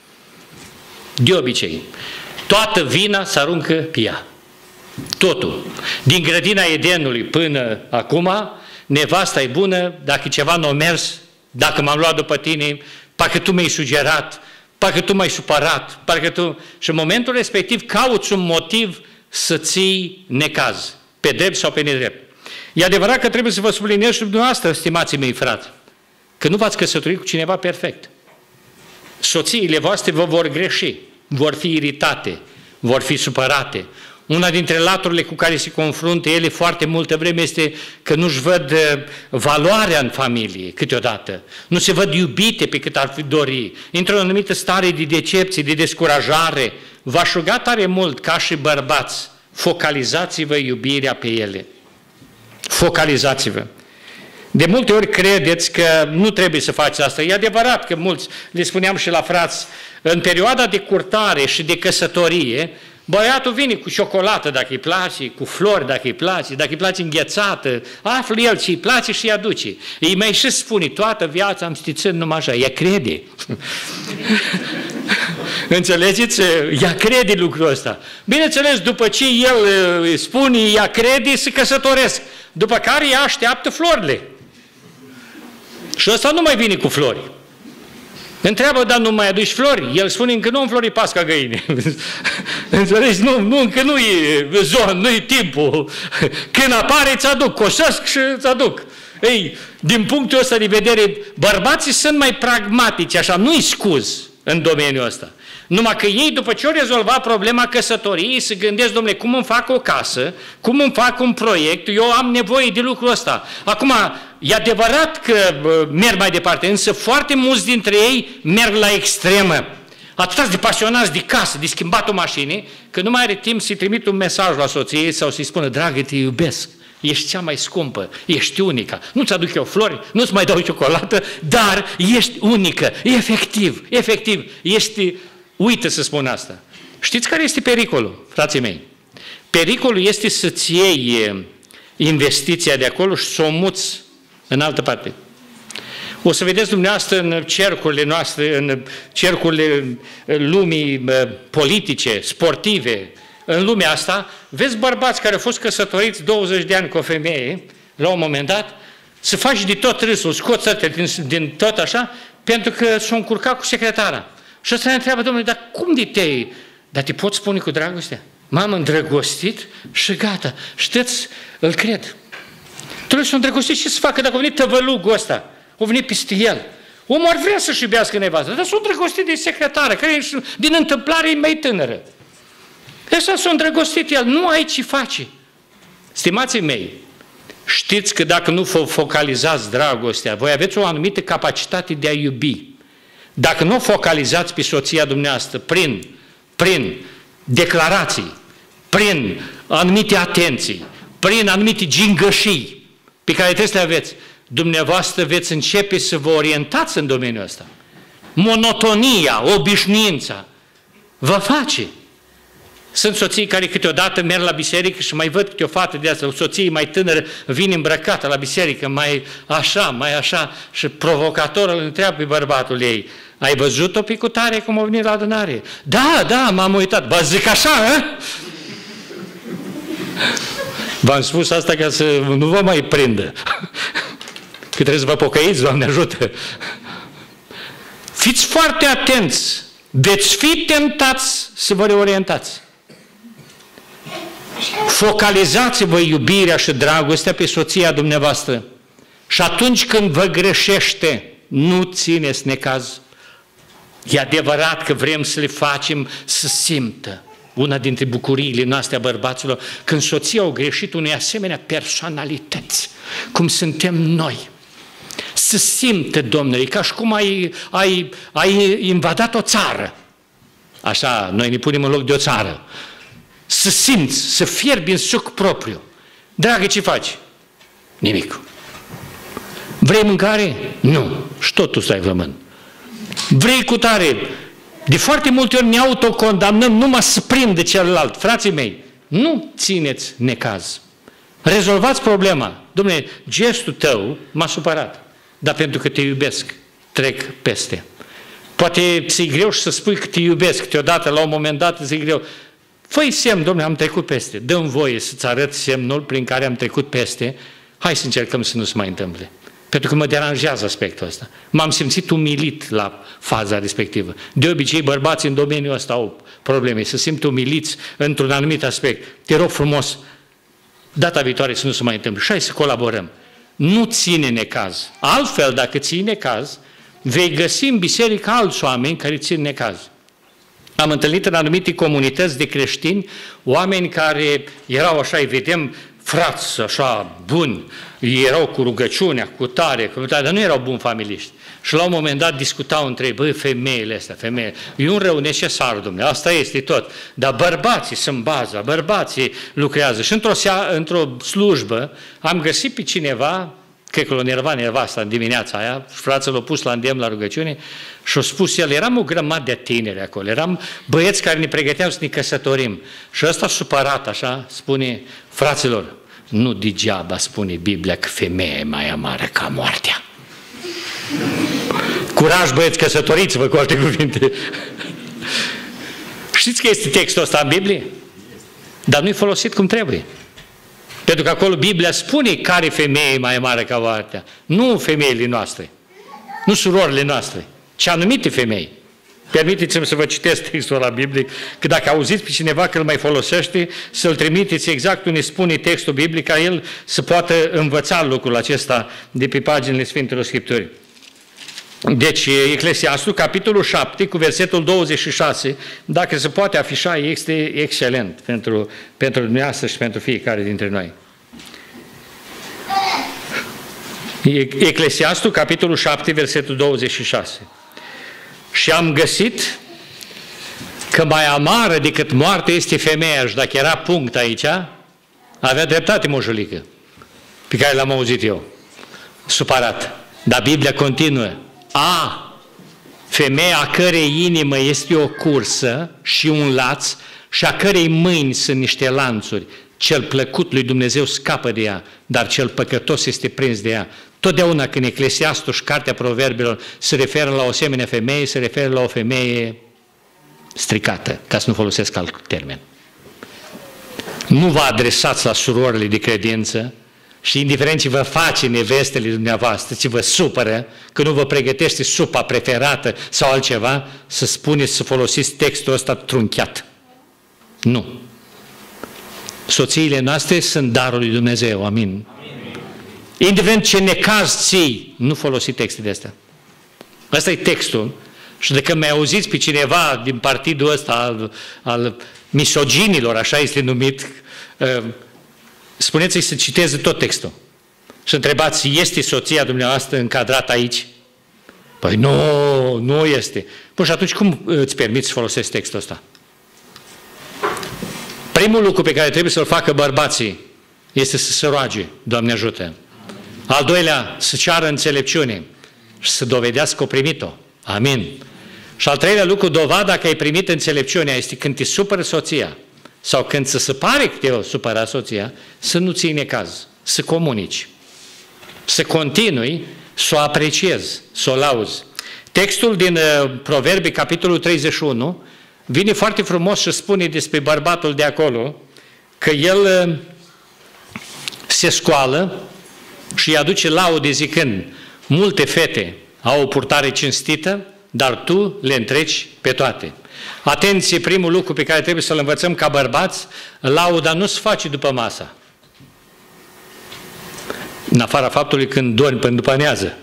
De obicei. Toată vina se aruncă pe ea. Totul. Din grădina Edenului până acum, nevasta e bună, dacă ceva nu a mers, dacă m-am luat după tine, parcă tu mi-ai sugerat, parcă tu m-ai supărat, parcă tu... Și în momentul respectiv cauți un motiv să ții necaz, pe drept sau pe nedrept. E adevărat că trebuie să vă subliniez și dumneavoastră, stimații mei frați, că nu v-ați căsătorit cu cineva perfect. Soțiile voastre vă vor greși, vor fi iritate, vor fi supărate. Una dintre laturile cu care se confruntă ele foarte multă vreme este că nu-și văd valoarea în familie câteodată. Nu se văd iubite pe cât ar fi dori. Intră o anumită stare de decepție, de descurajare. V-aș ruga tare mult, ca și bărbați, focalizați-vă iubirea pe ele. Focalizați-vă. De multe ori credeți că nu trebuie să faceți asta. E adevărat că mulți, le spuneam și la frați, în perioada de curtare și de căsătorie, băiatul vine cu ciocolată dacă îi place, cu flori dacă îi place, dacă îi place înghețată, află el ce îi place și îi aduce. Îi mai și spune, toată viața am stițând numai așa, ea crede. Înțelegeți? Ea crede lucrul ăsta. Bineînțeles, după ce el îi spune, ea crede, se căsătoresc. După care ea așteaptă florile. Și ăsta nu mai vine cu flori. Întreabă, dar nu mai aduci flori? El spune, încă nu înflori pasca găine. Înțelegi? Nu, nu, încă nu e zon, nu e timpul. Când apare, îți aduc, coșesc și îți aduc. Ei, din punctul ăsta de vedere, bărbații sunt mai pragmatici, așa, nu-i scuz în domeniul ăsta. Numai că ei, după ce au rezolvat problema căsătoriei, se gândesc, domnule, cum îmi fac o casă, cum îmi fac un proiect, eu am nevoie de lucrul ăsta. Acum, e adevărat că merg mai departe, însă foarte mulți dintre ei merg la extremă. Atât de pasionați de casă, de schimbat o mașină, că nu mai are timp să-i trimit un mesaj la soție sau să-i spună, dragă, te iubesc, ești cea mai scumpă, ești unica, nu-ți aduc eu flori, nu-ți mai dau ciocolată, dar ești unică, efectiv, efectiv, ești... Uită să spun asta. Știți care este pericolul, frații mei? Pericolul este să-ți iei investiția de acolo și să o muți în altă parte. O să vedeți dumneavoastră în cercurile noastre, în cercurile lumii politice, sportive, în lumea asta, vezi bărbați care au fost căsătoriți douăzeci de ani cu o femeie, la un moment dat, să faci de tot râsul, scoți din, din tot așa, pentru că s-au încurcat cu secretara. Și ăsta ne întreabă, domnule, dar cum de te... Dar te poți spune cu dragoste? M-am îndrăgostit și gata. Știți, îl cred. Trebuie să-l îndrăgostit și să facă, dacă a venit tăvălugul ăsta, a venit peste el. Omul ar vrea să-și iubească nevastă, dar s-a îndrăgostit de secretară, care e din întâmplare e mai tânără. Ăsta s-a îndrăgostit el, nu ai ce face. Stimații mei, știți că dacă nu focalizați dragostea, voi aveți o anumită capacitate de a iubi. Dacă nu focalizați pe soția dumneavoastră prin, prin declarații, prin anumite atenții, prin anumite gingășii pe care trebuie să le aveți, dumneavoastră veți începe să vă orientați în domeniul ăsta. Monotonia, obișnuința vă face. Sunt soții care câteodată merg la biserică și mai văd câte o fată de asta, o soție mai tânără vine îmbrăcată la biserică, mai așa, mai așa, și provocatorul îl întreabă pe bărbatul ei, ai văzut-o pe cutare cum a venit la adunare? Da, da, m-am uitat. Bă, zic așa, a? V-am spus asta ca să nu vă mai prindă. Că trebuie să vă pocăiți, Doamne ajută. Fiți foarte atenți. Veți fi tentați să vă reorientați. Focalizați-vă iubirea și dragostea pe soția dumneavoastră. Și atunci când vă greșește, nu țineți necaz. E adevărat că vrem să le facem să simtă. Una dintre bucuriile noastre a bărbaților, când soția au greșit unei asemenea personalități, cum suntem noi. Să simtă, Domnule, ca și cum ai, ai, ai invadat o țară. Așa, noi ne punem în loc de o țară. Să simți, să fierbi în suc propriu. Dragă, ce faci? Nimic. Vrei mâncare? Nu. Și totul stai flămând. Vrei cu tare? De foarte multe ori ne autocondamnăm numai să prindă celălalt. Frații mei, nu țineți necaz. Rezolvați problema. Dom'le, gestul tău m-a supărat, dar pentru că te iubesc, trec peste. Poate ți-e greu și să spui că te iubesc câteodată, la un moment dat ți-e greu. Fă-i semn, dom'le, am trecut peste. Dă-mi voie să-ți arăt semnul prin care am trecut peste. Hai să încercăm să nu se mai întâmple. Pentru că mă deranjează aspectul ăsta. M-am simțit umilit la faza respectivă. De obicei, bărbații în domeniul ăsta au probleme, să simt umiliți într-un anumit aspect. Te rog frumos, data viitoare să nu se mai întâmple. Și hai să colaborăm. Nu ține necaz. Altfel, dacă ții necaz, vei găsi în biserică alți oameni care țin necaz. Am întâlnit în anumite comunități de creștini oameni care erau așa, îi vedem, frați așa buni, erau cu rugăciunea, cu tare, cu tare, dar nu erau buni familiști. Și la un moment dat discutau între ei, băi, femeile astea, femeile, e un rău necesar, domnule, asta este tot. Dar bărbații sunt baza, bărbații lucrează. Și într-o, într-o slujbă am găsit pe cineva, cred că l-a nervat nevasta în dimineața aia, frații l-au pus la îndemn la rugăciune și a spus el, eram o grămadă de tineri acolo, eram băieți care ne pregăteam să ne căsătorim. Și ăsta supărat așa, spune, fraților, nu degeaba spune Biblia că femeia e mai amară ca moartea. Curaj, băieți, căsătoriți-vă, cu alte cuvinte. Știți că este textul ăsta în Biblie? Dar nu-i folosit cum trebuie. Pentru că acolo Biblia spune care femeie e mai mare ca moartea. Nu femeile noastre, nu surorile noastre, ci anumite femei. Permiteți-mi să vă citesc textul la Biblie, că dacă auziți pe cineva că îl mai folosește, să-l trimiteți exact unde spune textul biblic, ca el să poată învăța lucrul acesta de pe paginile Sfintelor Scripturii. Deci, Eclesiastul, capitolul șapte, cu versetul douăzeci și șase, dacă se poate afișa, este excelent pentru, pentru dumneavoastră și pentru fiecare dintre noi. Eclesiastul, capitolul șapte, versetul douăzeci și șase. Și am găsit că mai amară decât moartea este femeia, și dacă era punct aici, avea dreptate mojulică, pe care l-am auzit eu, supărat. Dar Biblia continuă. A, femeia a cărei inimă este o cursă și un laț și a cărei mâini sunt niște lanțuri. Cel plăcut lui Dumnezeu scapă de ea, dar cel păcătos este prins de ea. Totdeauna când Eclesiastul și Cartea Proverbelor se referă la o asemenea femeie, se referă la o femeie stricată, ca să nu folosesc alt termen. Nu vă adresați la surorile de credință și indiferent ce vă face nevestele dumneavoastră, ce vă supără, că nu vă pregătește supa preferată sau altceva, să spuneți, să folosiți textul ăsta trunchiat. Nu. Soțiile noastre sunt darul lui Dumnezeu, amin. Amin. Indiferent ce necaz ții, nu folosi texte de astea. Ăsta e textul. Și dacă mai auziți pe cineva din partidul ăsta al, al misoginilor, așa este numit, spuneți-i să citeze tot textul. Și întrebați, este soția dumneavoastră încadrată aici? Păi nu, nu este. Păi și atunci cum îți permiți să folosești textul ăsta? Primul lucru pe care trebuie să-l facă bărbații este să se roage, Doamne ajută. Al doilea, să ceară înțelepciune și să dovedească că o primit-o. Amin. Și al treilea lucru, dovada că ai primit înțelepciunea este când te supără soția sau când ți se pare că te supăra soția, să nu ții necaz, să comunici, să continui, să o apreciezi, să o lauzi. Textul din uh, Proverbe, capitolul treizeci și unu, vine foarte frumos și spune despre bărbatul de acolo că el uh, se scoală și îi aduce laude zicând, multe fete au o purtare cinstită, dar tu le întreci pe toate. Atenție, primul lucru pe care trebuie să-l învățăm ca bărbați, lauda nu se face după masa. În afara faptului când dormi până după amiază.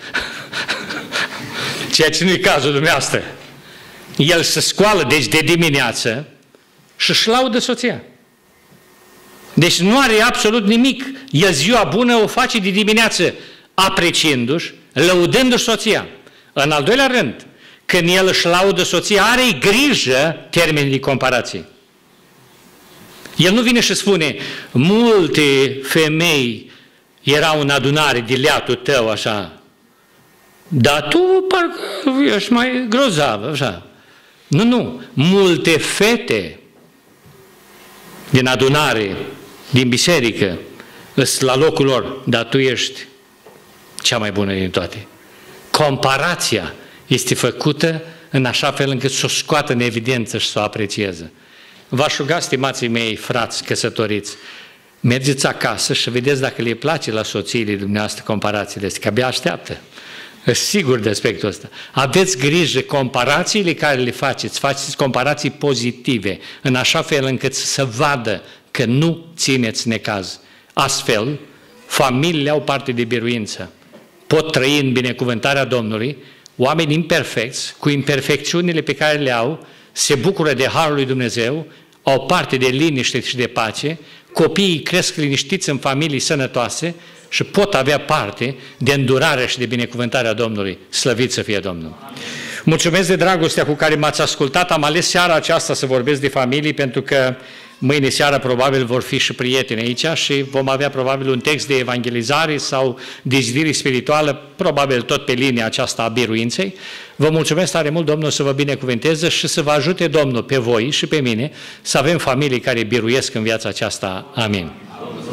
Ceea ce nu e cazul dumneavoastră. El se scoală, deci de dimineață, și își laudă soția. Deci nu are absolut nimic. El ziua bună o face de dimineață, apreciindu-și, lăudându-și soția. În al doilea rând, când el își laudă soția, are grijă termenii de comparație. El nu vine și spune, multe femei erau în adunare de leatul tău, așa, dar tu parcă ești mai grozavă, așa. Nu, nu, multe fete din adunare, din biserică, îs la locul lor, dar tu ești cea mai bună din toate. Comparația este făcută în așa fel încât să o scoată în evidență și să o aprecieze. V-aș ruga, stimații mei, frați căsătoriți, mergeți acasă și vedeți dacă le place la soțiile dumneavoastră comparațiile astea, că abia așteaptă. Sigur de aspectul ăsta. Aveți grijă, comparațiile care le faceți, faceți comparații pozitive, în așa fel încât să se vadă că nu țineți necaz. Astfel, familiile au parte de biruință. Pot trăi în binecuvântarea Domnului, oameni imperfecți, cu imperfecțiunile pe care le au, se bucură de harul lui Dumnezeu, au parte de liniște și de pace, copiii cresc liniștiți în familii sănătoase și pot avea parte de îndurare și de binecuvântarea Domnului. Slăvit să fie Domnul! Mulțumesc de dragostea cu care m-ați ascultat. Am ales seara aceasta să vorbesc de familii pentru că mâine seara probabil vor fi și prieteni aici și vom avea probabil un text de evangelizare sau de zidire spirituală, probabil tot pe linia aceasta a biruinței. Vă mulțumesc tare mult, Domnul să vă binecuvânteze și să vă ajute Domnul pe voi și pe mine să avem familii care biruiesc în viața aceasta. Amin.